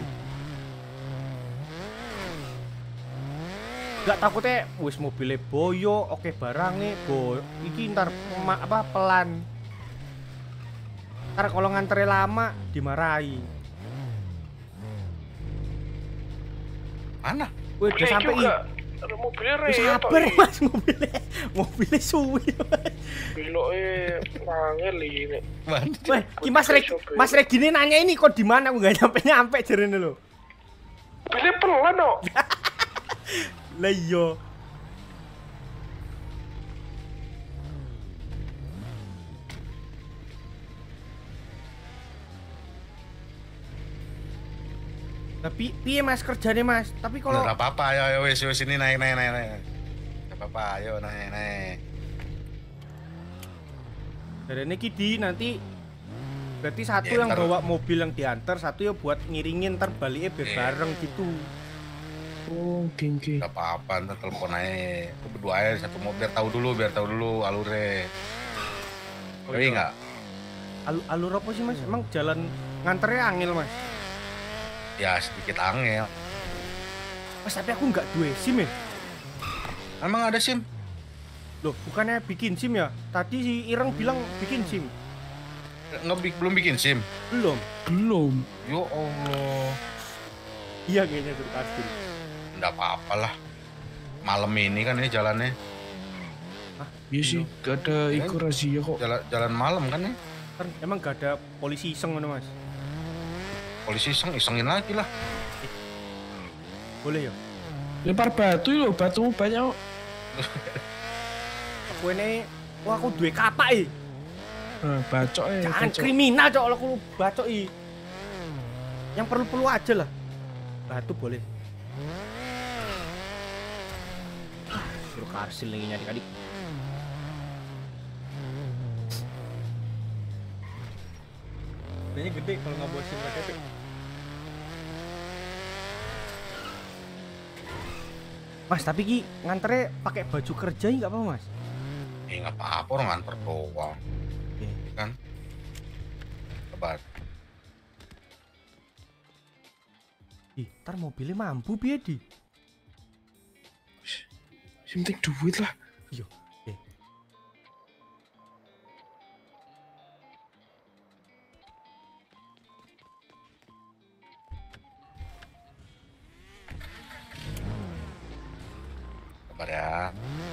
Gak takutnya wis mobilnya boyo, oke barangnya boyo. Iki ntar ma- apa pelan. Ntar kalau ngantre lama dimarahi. Mana? Wih, udah Iki sampai i. juga. Ada mobilnya Wis Rea sabar Mas mobilnya. Mobilnya suwi. Beloknya wangel ini. Mana? Weh, ki Mas Regi, Mas Regi ini nanya ini kok di mana? Aku nggak nyampe nyampe jarene lho. Mobilnya pelan kok. Lah iya. Tapi piye Mas kerjanya Mas? Tapi kalau Nggak apa-apa, ayo ayo wes wes ini naik naik naik naik. Nggak apa-apa, ayo naik naik. jarene ki di nanti berarti satu Ya, yang ntar- bawa mobil yang diantar, satu ya buat ngiringin ntar baliknya biar Iya. bareng gitu. Oh, gengge. Nggak apa-apa, ntar telepon aja. Lu berdua aja satu mobil, biar tahu dulu, biar tahu dulu alurnya. Oh, Tapi iya. nggak? Al alur apa sih Mas? Emang jalan nganternya angel Mas? Ya sedikit angel. Mas tapi aku nggak duwe SIM ya? Emang ada SIM? Loh bukannya bikin SIM ya? Tadi si Ireng bilang bikin SIM. Nggak bi- belum bikin SIM. Belum. Belum. Yo Allah. Iya kayaknya tuh pasti. Nggak apa-apa lah. Malam ini kan ini jalannya. Iya sih, gak ada ikut razia kok. Jalan jalan malam kan ya. Kan emang gak ada polisi iseng mana Mas? Polisi iseng isengin lagi lah. Boleh ya? Lempar batu loh, batumu banyak kok. Aku ini, wah aku duwe kapak i. Nah, bacok eh. Jangan bacok. kriminal cok, aku bacok i. Yang perlu-perlu aja lah. Batu boleh. Suruh karsil lagi nyari adik. Kayaknya gede kalau nggak bawa SIM K T P. Mas tapi ki nganternya pakai baju kerja nggak apa Mas? Eh nggak apa-apa orang nganter doang. Oke. Kan? Kabar. Ih, ntar mobilnya mampu piye di? Yang penting duit lah. Iya. Eh. Sabar ya.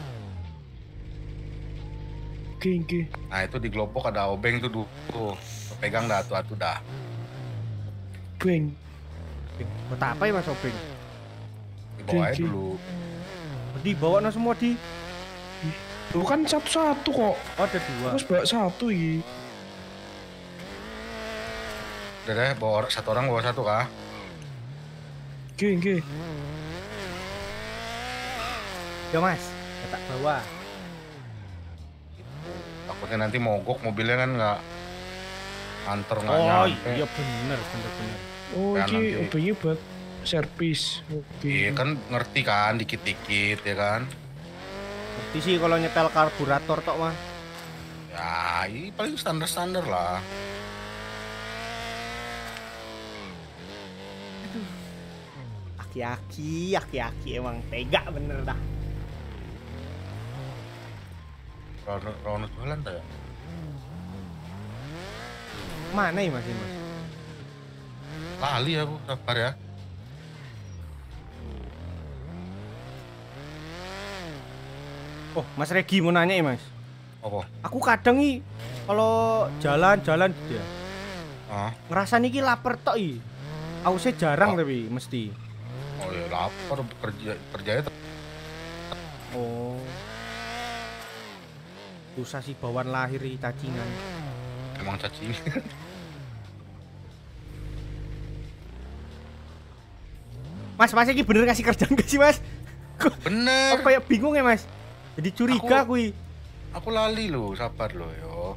Oke, oke. Nah itu di Globok ada obeng tuh dulu. Tuh, pegang dah tuh atuh dah. Beng. Buat apa ya Mas Obeng? Dibawa aja Oke, oke. dulu. Dibawa no semua di. Lu kan satu-satu kok. Oh, ada dua. Terus bawa satu iki. Udah deh, bawa satu orang bawa satu kah? Oke, oke. Ya Mas, ya tak bawa. Takutnya nanti mogok mobilnya kan nggak anter nggak Oh nyampe. iya bener, bener bener. Oh, Ya, iki nanti. obengnya buat servis. Oke. Iya kan ngerti kan dikit-dikit ya kan. Ngerti sih kalau nyetel karburator tok mah. Ya ini paling standar-standar lah. Aki-aki, aki-aki emang tega bener dah. Rono Rono jualan tuh ya. Mana ya Mas ini Mas? Lali aku, sabar ya. Oh, Mas Regi mau nanya ya Mas. Apa? Aku kadang nih kalau jalan-jalan gitu ya, Ah, ngerasa nih lapar tok i. Ausnya jarang Oh. tapi mesti. oh ya lapar kerja kerjanya tuh. Oh. Susah sih bawaan lahir di cacingan. Emang cacing. Mas, Mas ini bener ngasih kerjaan gak sih Mas? Kok Bener. kok kayak bingung ya Mas? Jadi curiga aku, i. Aku lali loh, sabar loh yo.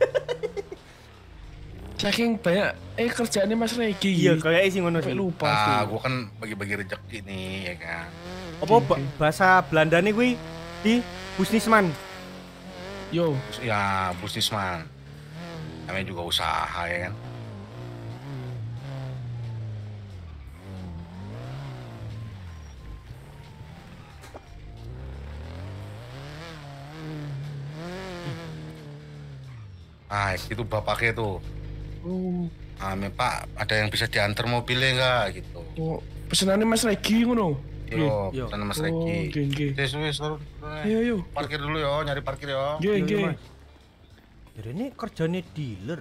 Saking banyak eh kerjaannya Mas Regi. Iya, kayak sih ngono Sampai sih. lupa Nah, sih. gua kan bagi-bagi rezeki nih ya kan. Apa ba- bahasa Belanda nih kuwi di Busnisman. Yo, Ya, bisnisman. Namanya juga usaha ya kan. Ah, itu bapaknya tuh. oh, Ah, me, Pak, ada yang bisa diantar mobilnya nggak gitu. oh, pesenannya Mas Regi ngono. Yo, Yo. pesan Mas Oh, Reki. oke, oke. Wis, wis, turun. Ayo, ayo. Parkir dulu yo, nyari parkir yo. Oke, Iya, oke. iya, Mas. Jadi ini kerjanya dealer.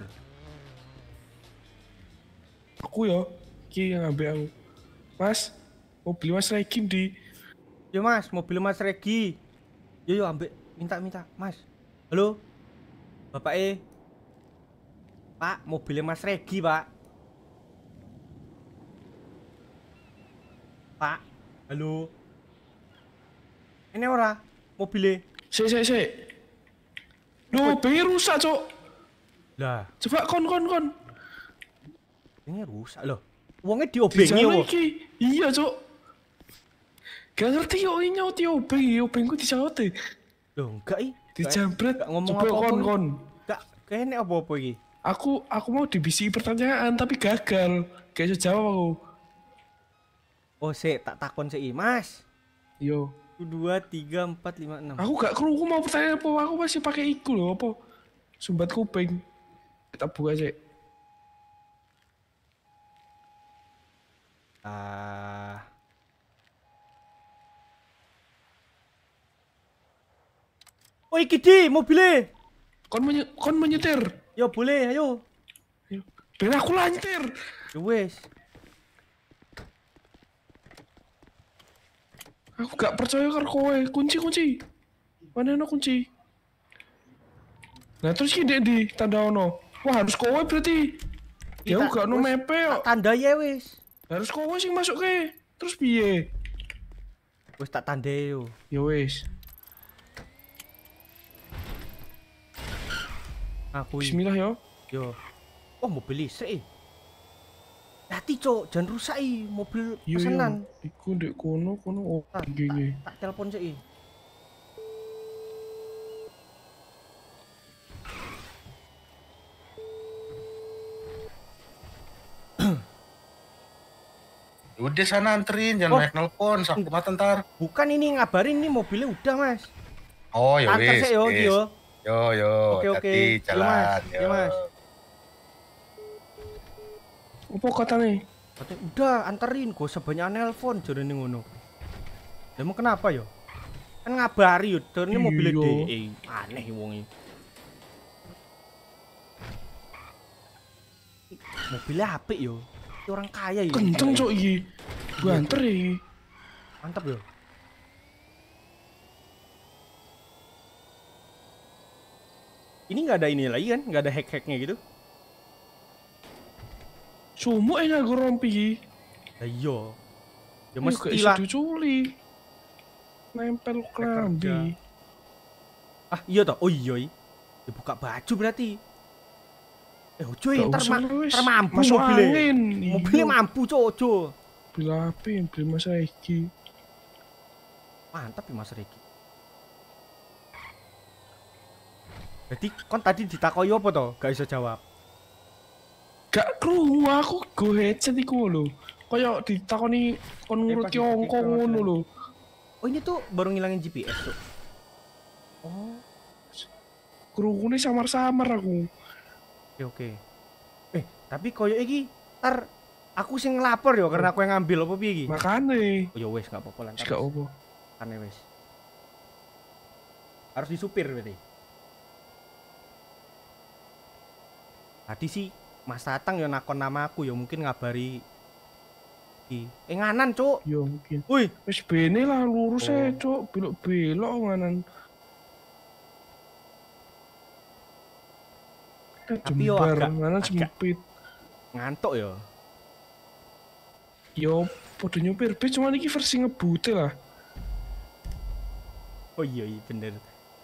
Aku ya, ki yang ngambil aku. Mas, mau beli Mas Regi di. Yo Mas, mobil Mas Regi. Yo yo ambil, minta minta, Mas. Halo. Bapak E. Pak, mobilnya Mas Regi, Pak. Pak, halo. Ini ora mobilnya. Si, si, si. Loh, bengi rusak, Cok. Lah, Coba kon, kon, kon. ini rusak loh. Uangnya Di diobengi jalan yo. iki. Iya, Cok. Gak ngerti yo ini nyauti obeng, obengku dicauti. Loh, enggak i. Dijambret. Gak ngomong Coba apa-apa kon, iki. kon. Enggak, kayaknya apa-apa iki. Aku aku mau dibisi pertanyaan tapi gagal. Gak bisa jawab aku. Oh, sik, tak takon sik, Mas. Yo. dua, tiga, empat, lima, enam. Aku gak kerungu mau pertanyaan apa. Aku masih pakai iku loh apa. Sumbat kuping. Kita buka sih. Ah. Oh, iki di mobilnya. Kon menye kon menyetir. Yo boleh, ayo. Yo. Ben aku lantir. Yo wes. Aku gak percaya karo kowe. Kunci kunci. Mana ono kunci? Nah terus ki di tanda ono. Wah harus kowe berarti. Ya aku gak ono Wes, mepe kok. tak tanda ya wes. Harus kowe sing masuk ke. Terus piye? Wes tak tanda yo. Ya wis. Aku i. Bismillah yo. Yo. Oh, mobil listrik. eh. Hati cok, jangan rusak i mobil Yo yo. pesanan. Iku ndek kono kono oh Tak, nggih nggih. tak telepon sih. Udah sana anterin, jangan Oh. banyak nelpon, sakit mata ntar. Bukan ini ngabarin ini mobilnya udah mas. Oh ya Antar wis. sih yo, wis. yo. Yo yo, Oke, oke. hati Yo, jalan. Mas. Yo. Yo, Mas. Apa katanya? Katanya udah anterin, gak usah banyak nelpon jadi ngono. Emang kenapa yo? Kan ngabari yo, turune mobil Iya. D E. Aneh wong iki. Mobilnya apik yo. Iki orang kaya ya. Kenceng cok iki. Banter ya iki. Mantap yo. Ini nggak ada ini lagi kan? Nggak ada hack-hacknya gitu? Sumuk enak gue rompi iki. Ya iya. Ya Ini mesti gak iso lah. diculi. Nempel klambi. Ah iya toh. Oh iya. iya. Dibuka baju berarti. Eh ojo ya, Gak ntar, usah ma lah, wis. ntar mampu Masuk mobilnya. angin. Mobilnya Iya. mampu cok ojo. Mobil api, mobil Mas Regi. Mantap ya Mas Regi. Jadi kon tadi ditakoki apa toh? Gak bisa jawab. Gak krungu aku go headset iku lho. Kaya ditakoni kon nguruti pas angka dikit ngono doang. lho. Oh ini tuh baru ngilangin G P S tuh. Oh Krungune samar-samar aku. oke oke. Eh tapi koyo iki ntar aku sing ngelapor yo karena aku yang ngambil apa piye iki? Makane. Oh ya wes gak apa-apa lah. Wis gak apa. Aneh wes. Harus disupir berarti. Tadi sih Mas Tatang yo nakon nama aku yo mungkin ngabari iki. Eh nganan cuk. Ya mungkin. Wih, Wis bene lah lurus Oh. ae, Cuk. Belok-belok nganan. Tapi yo Jembar, agak- nganan agak- sempit. ngantuk yo. Yo podo nyupir bis cuman iki versi ngebute lah. Oh iya iya bener.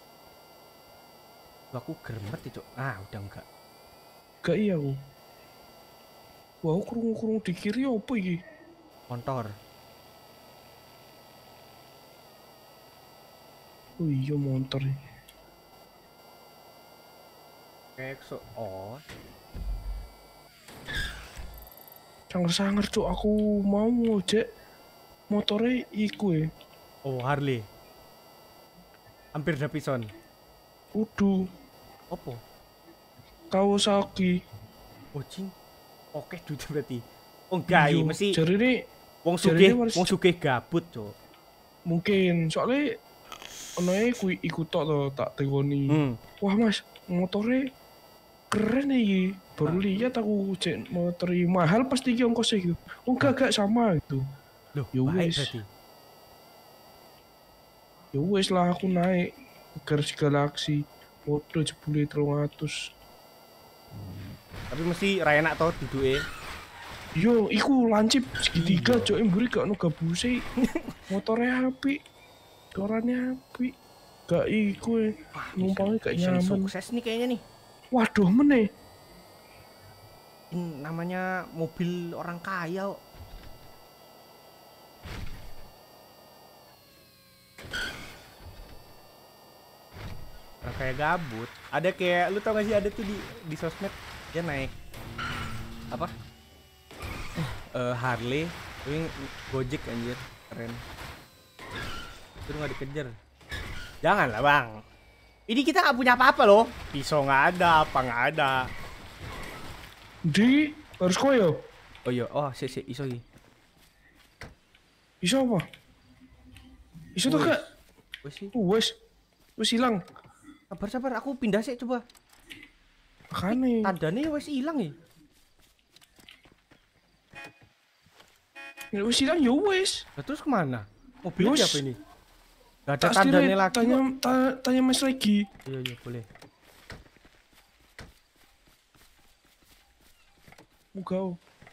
Loh, aku geremet ya, Cuk. Ah, udah enggak. Gak iya aku. Wah, aku kurung-kurung di kiri apa iki? Motor. Oh iya motor. Kayak so oh. Sangar-sangar Cuk, aku mau ngojek motore iku ya. Oh, Harley. Hampir Davison. Udu, Opo? Kawasaki. Oh, cing. Oke, duit berarti. Oh, enggak, iya, mesti Jadi ini wong jarine sugih, waris- wong sugih gabut, Cuk. mungkin soalnya onoe ku iku tok to tak tekoni. Hmm. Wah Mas, motornya keren iki. Baru lihat aku cek motor iki mahal pasti iki ongkosnya gitu. Oh enggak enggak sama gitu. Loh, Ya baik wis. berarti. Ya wes lah aku naik ke Garis Galaxy. Foto jebule telung atus. Tapi mesti ra enak to duduke. Yo, iku lancip segitiga cok emburi gak ono gabuse. Motornya apik. Korannya apik. Gak iku eh. Numpangnya gak Mission nyaman. sukses nih kayaknya nih. Waduh meneh. Ini namanya mobil orang kaya kok. Orang kaya gabut. Ada kayak lu tau gak sih ada tuh di di sosmed dia naik apa? Eh Harley, tapi Gojek anjir, keren. Itu nggak dikejar. Jangan lah bang. Ini kita nggak punya apa-apa loh. Pisau nggak ada, apa nggak ada. Di harus koyo. Oh iya, oh si si iso iki. Iso apa? Iso tuh Wes. gak? Wes sih. Wes. Wes hilang. Sabar sabar, aku pindah sih coba. Makane. Tandanya wes hilang ya. Ya wes hilang ya wes. Lah terus kemana? Mobilnya Wes. siapa ini? Gak ada Tak tandanya setirnya lagi. tanya, kok. ta- tanya Mas Regi. Iya iya boleh. Mugau.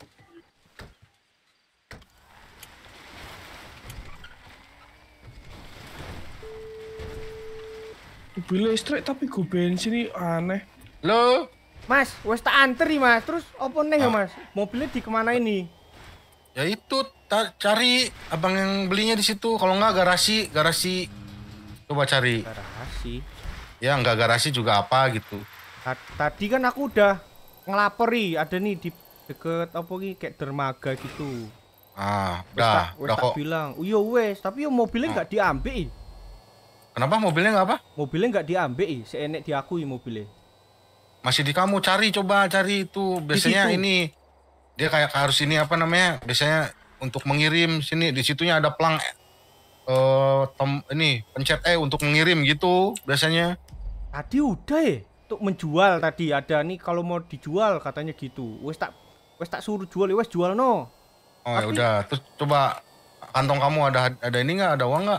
Mobil listrik tapi gue bensin ini aneh. Lo, Mas, wes tak anteri mas. Terus apa neng ya mas? Mobilnya di kemana ini? ya itu ta- cari abang yang belinya di situ. Kalau nggak garasi, garasi. Coba cari. Garasi. Ya nggak garasi juga apa gitu. Ta- Tadi kan aku udah ngelapori ada nih di deket apa ki kayak dermaga gitu. Ah, Wes udah, tak, wes udah tak kok. bilang. Oh iya wes, tapi yo mobilnya nggak diambil. Kenapa mobilnya nggak apa? Mobilnya nggak diambil, seenek diakui mobilnya. Masih di kamu cari, coba cari itu. Biasanya situ. ini dia kayak harus ini apa namanya? Biasanya untuk mengirim sini di situnya ada pelang eh tom ini pencet E untuk mengirim gitu biasanya. Tadi udah ya, untuk menjual tadi ada nih kalau mau dijual katanya gitu. Wes tak wes tak suruh jual, ya wes jual no. Oh ya Tapi- udah, terus coba kantong kamu ada ada ini nggak, ada uang nggak?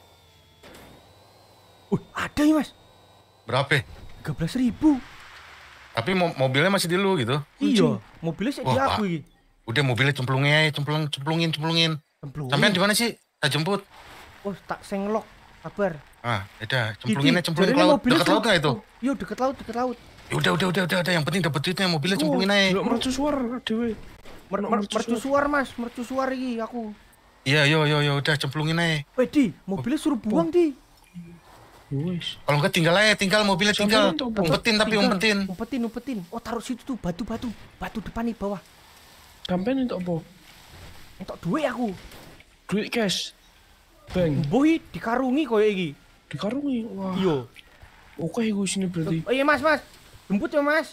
Uh, ada ya mas, Berapa? tiga belas ribu. Tapi mo- mobilnya masih di lu gitu. Iya, mobilnya sih di Wah, aku Pak. ini. Udah mobilnya cemplungin aja, cemplung, cemplungin, cemplungin. Sampean di mana sih? Tak jemput. Oh, tak senglok, sabar. Ah, udah, cemplungin aja, cemplungin ke Jadinya laut. mobilnya Dekat laut nggak itu? suruh- Iya, dekat laut, dekat laut. Ya udah, udah, udah, udah, udah. Yang penting dapat duitnya, mobilnya cemplungin aja. Delok mercusuar dhewe. Mer Delok mer mercusuar. mercusuar mas, mercusuar iki aku. Iya, yo, yo, yo, udah cemplungin aja. Weh di, mobilnya suruh buang di. Wes. Kalau nggak tinggal aja, tinggal mobilnya tinggal. Sampean tuh, Bang. Umpetin tapi Tinggal. umpetin. Umpetin, umpetin. Oh taruh situ tuh, batu-batu, batu depan nih bawah. Sampeyan entuk apa? Entok duit aku. Duit cash. Bang, Boy dikarungi koyo iki. dikarungi. Wah. Iya. Oke iku sini berarti. Oh iya mas, mas. Jemput ya mas.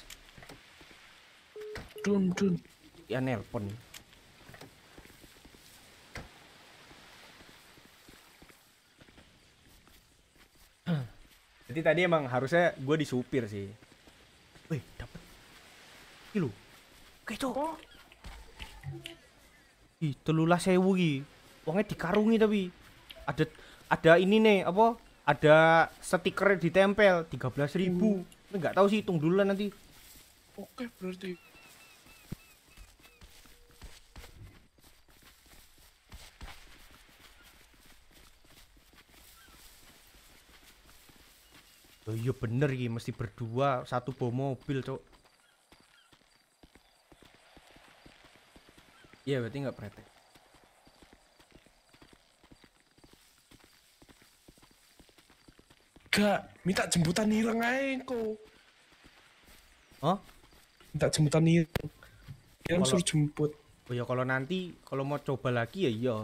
Dun dun. Ya nelpon. Jadi tadi emang harusnya gue disupir sih. Wih, dapet. Iki lho. Oke, Cok. Ih, telulah sewu iki. Uangnya dikarungi tapi ada ada ini nih, apa? Ada stiker ditempel tiga belas ribu. Enggak tahu sih, hitung dulu lah nanti. Oke berarti. Oh iya bener iki, mesti berdua, satu bawa mobil, Cok. Iya, berarti nggak pretek. Gak, minta jemputan ireng ae kok. Oh? Minta jemputan ireng. Ireng Kalau- suruh jemput. Oh ya kalau nanti kalau mau coba lagi ya iya.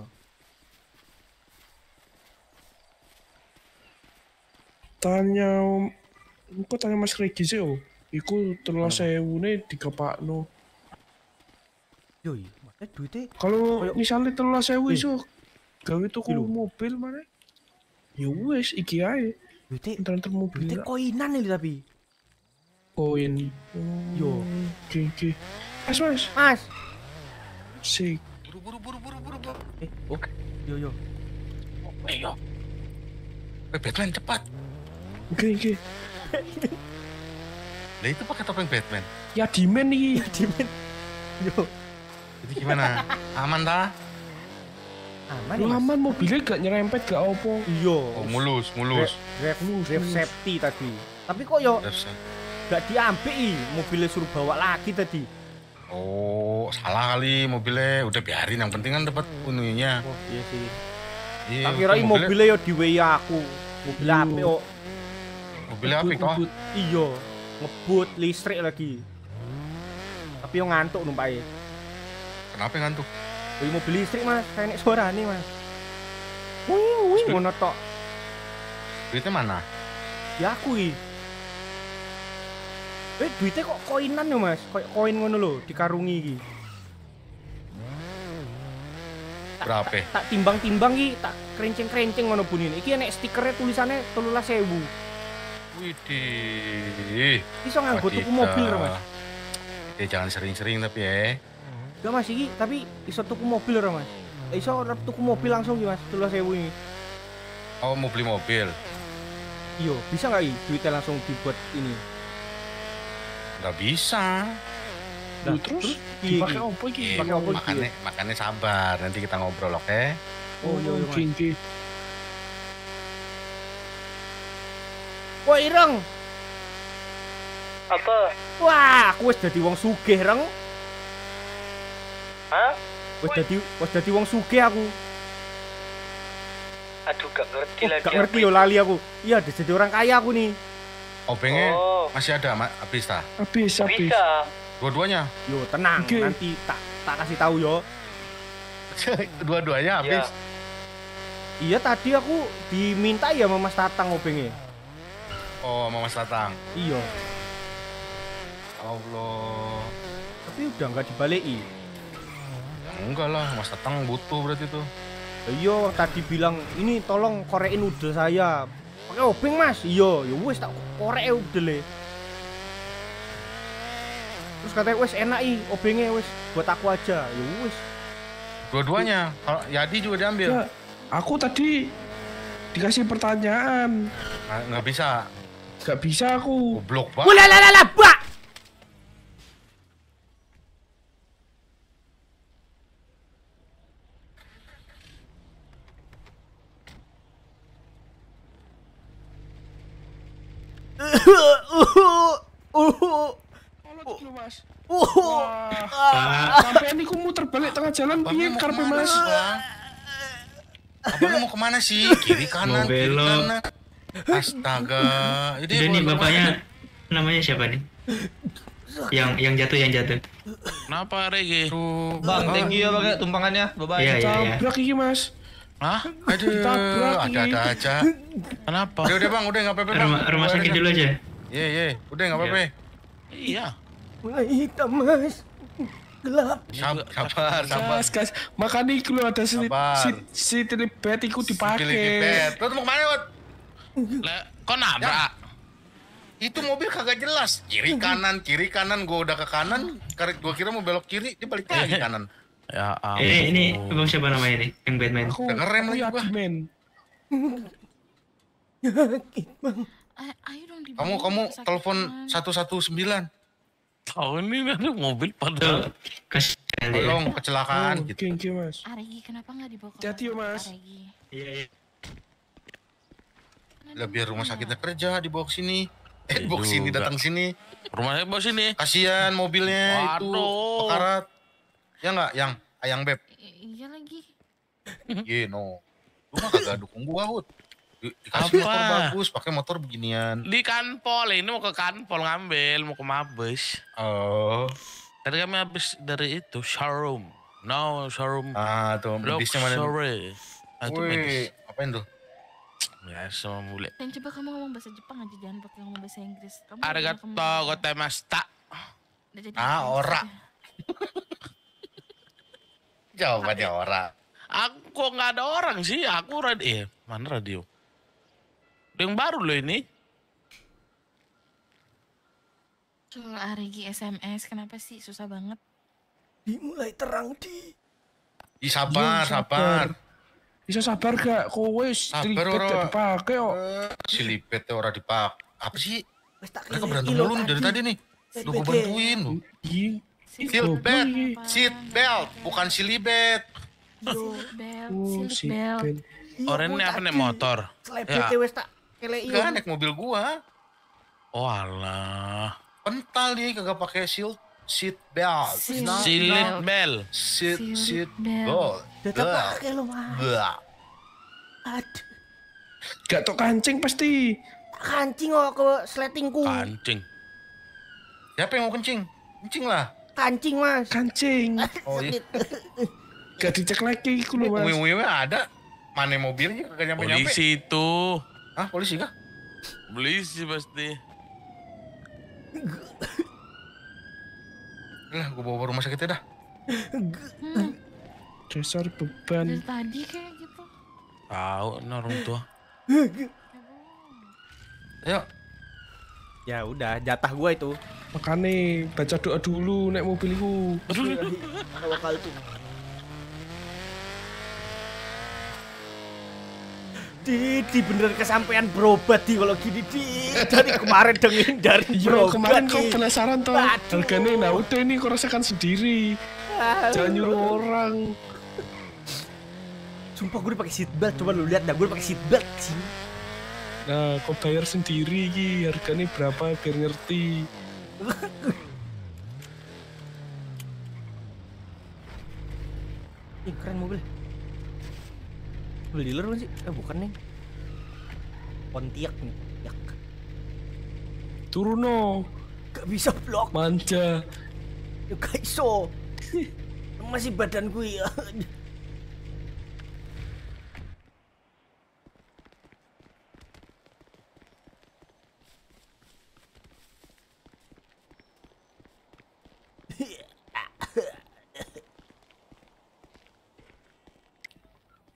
Tanya engko tanya Mas Regi sih oh. Iku telulas sewune digepakno. Yo iya, makanya duitnya Kalau Kayak- misalnya telulas sewu Eh. iso gawe tuku Iki lho. mobil mana? Ya wes iki ae. duitnya Ntar-ntar mobil duitnya koinan ini tapi. koin. Yo. Oke oke. Mas mas. Mas. Sik. Buru, buru, buru, buru, buru, buru. Eh, oh. Yo yo. Ayo. Eh, Batman cepat. Oke oke. Lah itu pakai topeng Batman. Ya dimen nih. Dimen. Yo. Jadi gimana? Aman dah? Aman Lu ya, Mas? aman mobilnya gak nyerempet gak opo. Iya. Oh, mulus, mulus. Drive, Mulus, drive mulus. safety tadi. Tapi kok yo Terus, gak diambil i, mobilnya suruh bawa lagi tadi. oh, salah kali mobilnya. Udah biarin, yang penting kan dapat uninya. Oh iya sih. Iya, Tak kira itu mobilnya yo di W I aku. Mobil Iya. api kok. mobilnya apik toh. Ngebut. Iya, ngebut listrik lagi. Tapi yo ngantuk numpake. Kenapa ngantuk? Wih mobil listrik mas, kayak nek suara nih mas. Wih wih ngono tok. Duitnya mana? Ya aku i. Eh duitnya kok koinan yo mas, kayak koin ngono lho, dikarungi iki. Berapa? Tak timbang-timbang iki, tak kerenceng-kerenceng ngono bunine. Iki nek stikernya tulisannya telulas sewu. Widih. Iso nganggo tuku Wadidaw. mobil lho mas. Eh, jangan sering-sering tapi ya. Gak mas iki, tapi iso tuku mobil lho mas. Eh, Iso tuku mobil langsung iki mas, telulas sewu ini. Oh, mau beli mobil? Iya, bisa nggak i duitnya langsung dibuat ini? Nggak bisa. Lu Lah, terus piye dipakai iki? opo iki? Eh, Pakai apa? makanya, makanya sabar. Nanti kita ngobrol, oke? Oh iya iya Oke mas. oke. Woi Ireng, Apa? wah aku wis dadi wong sugih Reng. Hah? Wis dadi wis dadi wong sugih aku. Aduh, gak ngerti Oh, lah gak dia. ngerti yo lali aku. Iya, udah jadi orang kaya aku nih. Obengnya Oh. masih ada, Ma- habis ta? Habis habis. Bisa. Dua-duanya? Yo tenang, Oke. nanti tak tak kasih tahu yo. Dua-duanya habis? Iya tadi aku diminta ya sama Mas Tatang obengnya. Oh, sama Mas Tatang. Iya, Allah. tapi udah nggak dibalikin. Enggak lah, Mas Tatang butuh berarti tuh. Iya, tadi bilang ini tolong korekin udel saya. Pakai obeng mas. Iya, ya wis tak korek udel. Terus katanya wis enak i obengnya wis buat aku aja. Ya wis. Dua-duanya. Kalau Yadi juga diambil. Ya, aku tadi dikasih pertanyaan. Nah, nggak bisa. Gak bisa aku. Goblok banget. Walalalala, bak. Tolong dulu, Mas. Wah. Wah, sampai ini ku muter balik tengah jalan Abang piye mau karepe kemana Mas? sih, Bang? Abang mau kemana sih? Kiri kanan, Mau kiri belok. kanan. Astaga. Jadi Udah nih mau- bapaknya namanya siapa nih? Yang yang jatuh yang jatuh. Kenapa Regi? Aduh, Bang, thank you ya bang ya tumpangannya. Bye-bye. Iya iya iya. Tabrak iki, Mas. Hah? Aduh, Ditabrak ini. ada-ada aja. Kenapa? Udah, udah bang, udah nggak apa-apa bang. Rumah rumah sakit dulu aja. Iya, iya, udah nggak apa-apa. Iya. Mulai hitam mas. Gelap. Sabar, sabar, sabar. Gas, gas. Makanya iku lho ada si Sabar. si, si telebet iku Pilih dipakai. pipet. Lo tuh mau kemana, Wat? Lah, kok nabrak? Itu mobil kagak jelas. Kiri kanan, kiri kanan. Gue udah ke kanan. Karena gue kira mau belok kiri, dia balik lagi kanan. Ya ampun. Ini ini abang siapa namanya nih? Yang Batman. Aku Udah ngerem aku lagi gua. yakin, men. A- ayo dong dibawa Kamu, ke kamu sakit, telepon Mas. satu satu sembilan. Tahu ini ada mobil Tuh, pada. kasihan dia. Tolong Oh, kecelakaan gitu. oke, oke, Mas. Aregi kenapa nggak dibawa ke Hati-hati, rumah Mas. sakit, Aregi? Iya iya. Kenapa Lah biar rumah nggak? sakitnya kerja dibawa ke sini. Eh, Iya dibawa ke sini, juga. datang sini. Rumahnya bos ini. Kasihan mobilnya itu Waduh. pekarat. Ya nggak, yang ayang beb. I- iya lagi. Ye no. Lu mah kagak dukung gua, Hud. Di- Dikasih Apa? motor bagus, pakai motor beginian. Di Kanpol, ini mau ke Kanpol ngambil, mau ke Mabes. Oh. Tadi kami habis dari itu showroom. No showroom. Ah, tuh medisnya mana? Luxury. Ah, itu medis. Wih, apain tuh? Ya, sama bule. Dan coba kamu ngomong bahasa Jepang aja, jangan pakai ngomong bahasa Inggris. Kamu udah Arigato kamu- gotemashita. udah jadi Ah, Inggris ora. aja. Jawabannya orang. Aku kok nggak ada orang sih, aku radio. Eh, mana radio? Yang baru loh ini. Soal Aregi S M S, kenapa sih susah banget? Dimulai terang di. Ih, sabar, Iya, sabar. Bisa sabar gak? Kowe wis Sabar, telebet Ora. gak dipakai kok. Eh, si lipet orang dipak. Apa sih? Wes tak Mereka keleki berantem lo mulu nih dari tadi nih. Lu gue bantuin lu. Iya. Seat Goblok belt, ini. seat belt, bukan silibet. Seat belt, Oh, seat si belt. Ben. Orang ini apa nih motor? Selebet Ya. wes tak keleki. Kan naik mobil gua. Oh alah. Pental nih kagak pakai seal seat belt. Seat Nah, Silit belt. bel. Seat Seat seat belt. belt. Tetap Belt. pakai lo mas. Belt. Aduh. Gak tok kancing pasti. Tak kancing kok ke sletingku. Kancing. Siapa yang mau kencing? Kencing lah. Kancing mas. Kancing. Oh iya. Gak dicek lagi iku lho, Mas. Wih, wih, ada. Mana mobilnya kagak nyampe-nyampe. Polisi itu. Hah, polisi kah? Polisi pasti. Lah, gua bawa ke rumah sakitnya dah. Hmm, Dasar beban. dari tadi kayak gitu. Tahu nih orang tua. Ayo. Ya udah, jatah gua itu. Makanya baca doa dulu naik mobilku. Wakal tuh. Di, di bener kesampean berobat di kalau gini di dari kemarin dengin dari Iya, berobat kemarin kau Di. penasaran toh. Aduh. Harganya nah udah ini kau rasakan sendiri. Jangan nyuruh orang. Sumpah gue pakai seatbelt, coba lu lihat dah gue pakai seatbelt sih. Nah, kau bayar sendiri ki, harganya berapa biar ngerti. Ih, keren mobil. Mobil dealer kan sih? Eh bukan nih. Pontiac nih, Pontiac. Turun no, Gak bisa blok, manja. ya gak iso. Masih badan gue ya.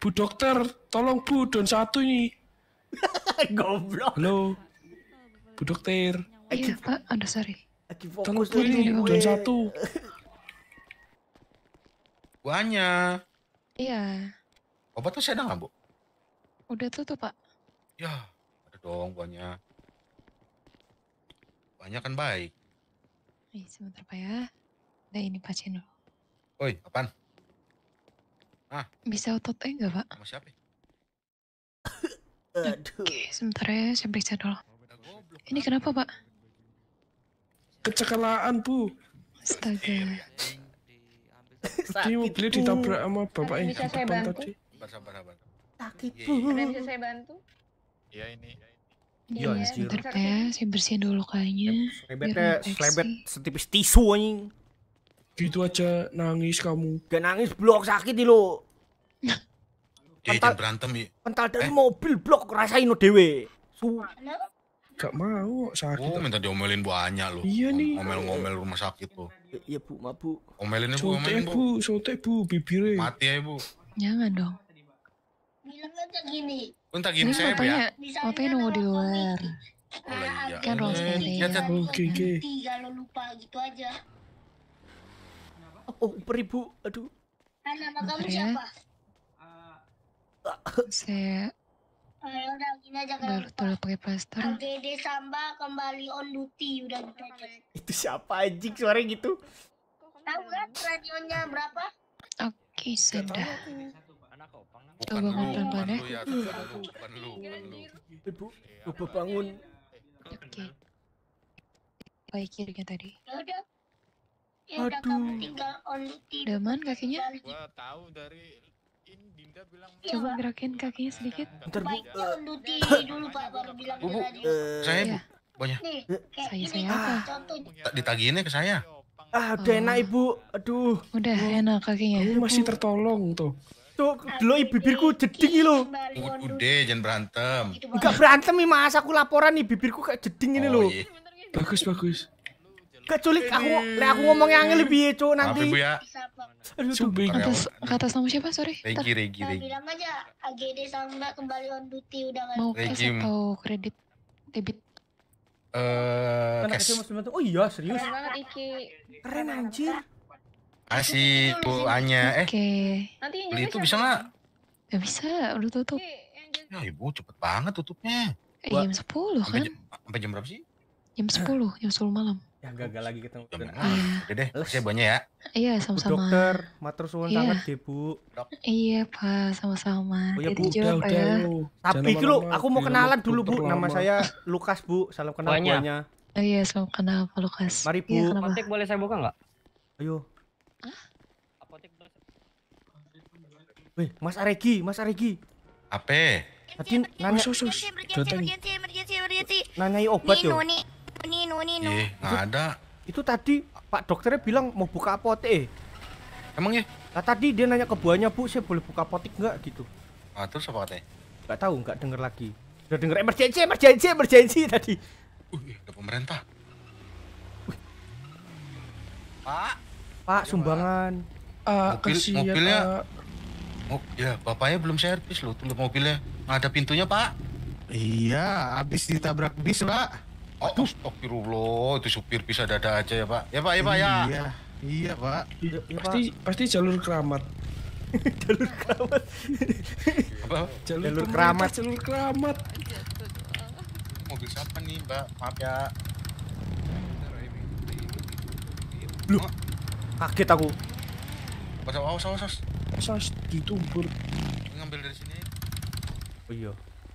Bu dokter, tolong Bu, don satu ini. Goblok. Halo, Bu dokter. Iya Pak, aduh sorry. Lagi Tolong fokus Bu ini, gue. don satu. Buahnya. Iya, Obat masih ada nggak, Bu? udah tutup Pak. Ya, ada dong buahnya. Buahnya kan baik. Nih sebentar Pak ya. Nah ini pasien dulu. Woi, apaan? Bisa otot eh enggak Pak? Sama siapa? Aduh. Oke, sebentar ya, saya periksa dulu. Udah goblok. Ini kenapa Pak? Kecelakaan Bu. Astaga. Tadi mobilnya ditabrak sama bapak yang Bisa di saya depan bantu? tadi. Sabar, sabar, sabar. Sakit Iya, bu. Ada yang bisa saya bantu? Iya ini. Iya, anjir. Sebentar Pak ya, saya bersihin dulu kayaknya. Selebetnya Biar selebet infeksi. setipis tisu anjing. Gitu aja nangis kamu. Gak nangis blok sakit nih lo. Eh, Pental- jangan berantem ya. Pental dari Eh. mobil blok rasain lo dewe. Su. Gak mau sakit. Oh, minta diomelin buahnya lo. Iya nih. Ngomel-ngomel rumah sakit lo. Iya bu, maaf bu. Omelinnya Bu, Sote omelin Bu. Bu, sote Bu, bibirnya. Mati ya Bu. Jangan dong. Bilang aja gini. Bentar Ini gini saya papanya, ya. papanya nunggu di luar. Oh iya. Kan ruang Eh, steril. lihat, lihat. Oke, oke. Kalau lupa gitu aja. Oh peribu, aduh. Ah, nama kamu Bentar ya. siapa? Saya Ayo udah gini aja kalau balut dulu pakai plaster. A G D Samba kembali on duty udah gitu aja. Itu siapa anjing suaranya gitu? Tahu kan radionya berapa? Oke, sudah. Bukan Coba lu, pelan-pelan bukan ya. lu ya, bukan lu, bukan lu, bukan lu. Ibu, coba bangun. Oke. Baik kirinya tadi. Ya udah. Ya udah Aduh. kamu tinggal on duty. Udah aman kakinya? Gua tahu dari ini Dinda bilang Coba gerakin kakinya sedikit. Bentar bu. Baiknya on duty dulu Pak baru bilang Bu, di Bu. radio. Eh, saya Bu, Iya. banyak. Nih, kayak Saya- ini saya apa? contohnya. Tak ditagihinnya ke saya. ah udah enak ibu. Aduh. Udah enak kakinya. Kamu masih tertolong tuh. Tuh, dulu bibirku jeding ini loh. Kembali on duty. Udah, jangan berantem. Gitu, Pak. Enggak berantem nih mas, aku laporan nih bibirku kayak jeding ini Oh, loh. iya. Bagus, bagus. Gak culik aku, lek aku ngomongnya angel lebih ya cuk Maaf nanti. Ibu ya. Bisa, Pak. Aduh tuh. Sumbi. Atas atas nama siapa? Sorry. Ntar Regi, Regi, Nah, Regi. bilang aja A G D Samba kembali on duty udah nggak mau cash Regime. atau kredit debit? Eh, Anak cash. kecil mas bantu. Oh iya serius. Keren banget Iki. Keren anjir. Kasih Bu Anya. Eh, Oke. Nanti yang beli jaga itu siapa? bisa nggak? Gak bisa, udah tutup. Ki, yang jaga- Ya Ibu cepet banget tutupnya. Eh, jam sepuluh Sampai kan? jam, sampai jam berapa sih? Jam sepuluh, jam sepuluh malam. Ya gagal lagi ketemu. Jam Dan- enam. Iya. Udah deh, saya banyak ya. Iya, Bu sama-sama. dokter, matur suwun Iya. sangat deh bu. Iya, Pak, sama-sama. Oh ya, Jadi Bu, Udah, jawab udah. ya. lo. Tapi Jangan iki lo, lama-lama, aku mau biar kenalan lama dulu bu. dokter Nama lama. saya Lukas bu. Salam kenal Buahnya. buahnya. Oh iya, selamat kenal Pak Lukas. Mari, Bu. Iya, kenapa? Apotek boleh saya buka nggak? Ayo. Apotek boleh saya... Weh, Mas Aregi, Mas Aregi. Apa? Tadi nanya Sus, sus. Datang. nanyai obat yo. Nino, Nino. Eh, nggak ada. Itu tadi Pak dokternya bilang mau buka apotek. Eh. Emang ya? Nah, tadi dia nanya ke buahnya, Bu, saya boleh buka apotek nggak gitu? Ah, terus apa katanya? Nggak tahu, nggak denger lagi. Udah denger emergency, emergency, emergency tadi. Uh, ada pemerintah. Pak, Pak, sumbangan. Ah, Mobil- kasihan, mobilnya- Pak. oh, ya bapaknya belum servis loh, tuh mobilnya. Nggak ada pintunya Pak. Iya, habis ditabrak bis, Pak. Oh, astagfirullah, itu supir bisa dada aja ya Pak. Ya Pak, ya Pak ya. Iya, iya, Pak. Ya, ya, Pak. Pasti pasti jalur keramat. Jalur keramat. Apa? Jalur, Jalur pemerintah, keramat. Jalur keramat. Mobil siapa nih Mbak? Maaf ya. Lu, kaget aku. Awas, awas, awas, awas. Asas ditumbur. Ngambil dari sini. Oh iya.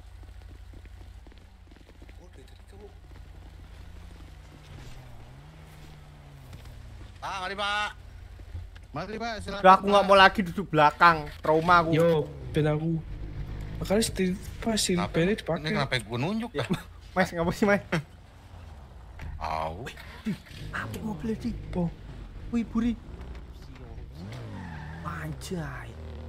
Pak, mari Pak. Mari, Pak, silakan. Udah aku nggak mau lagi duduk belakang, trauma aku. Yo, ben aku. Makanya setir pas sih Kenapa? beli Ini dipakai. kenapa gue nunjuk Ya, dah? Mas, ngapa sih, Mas? Au. Apa mobil sih? Oh, Wih, buri. Anjay.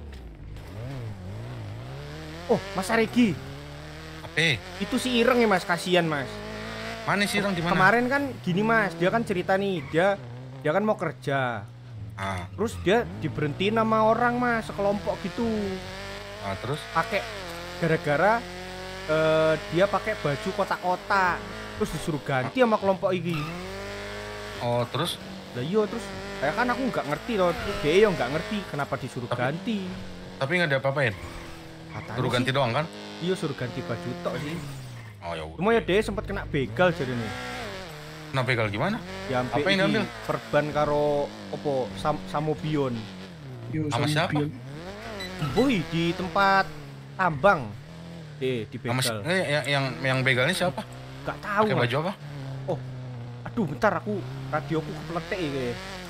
Oh, Mas Aregi. Apa? Itu si Ireng ya, Mas. Kasihan, Mas. Mana sih orang di mana? Kemarin kan gini, Mas. Dia kan cerita nih, dia dia kan mau kerja. Ah, Terus dia diberhentiin sama orang, Mas, sekelompok gitu. Ah, terus? Pakai gara-gara eh, dia pakai baju kotak-kotak. Terus disuruh ganti sama kelompok ini. Oh, terus? Lah iya terus kayak kan aku nggak ngerti loh. Dia yang nggak ngerti kenapa disuruh Tapi- ganti. Tapi nggak ada apa-apain. Katanya Suruh ganti sih, doang kan? Iya suruh ganti baju tok sih. Oh ya udah. Cuma ya dia sempat kena begal jadi nih. Kenapa begal gimana? Ya Apa yang diambil? perban karo opo Sam Samobion. Yo, Sama siapa? Bion. Boy di tempat tambang. Eh di Sama si- begal. eh, yang, yang yang begalnya siapa? Gak tahu. Pakai Mas. baju apa? Aduh bentar aku radioku kepletek iki.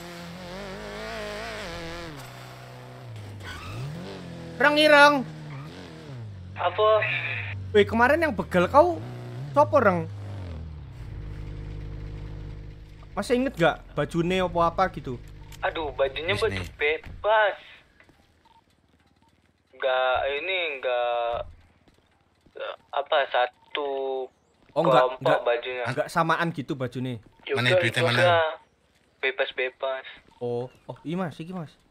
Reng ireng. Apa? Weh kemarin yang begal kau sopo reng? Masih inget gak bajune apa apa gitu? Aduh, bajunya Di baju sini. bebas. Enggak ini enggak apa satu Oh enggak kelompok enggak bajunya. enggak samaan gitu bajune. Mana duitnya mana? Bebas-bebas. Oh, oh iya Mas, iki Mas.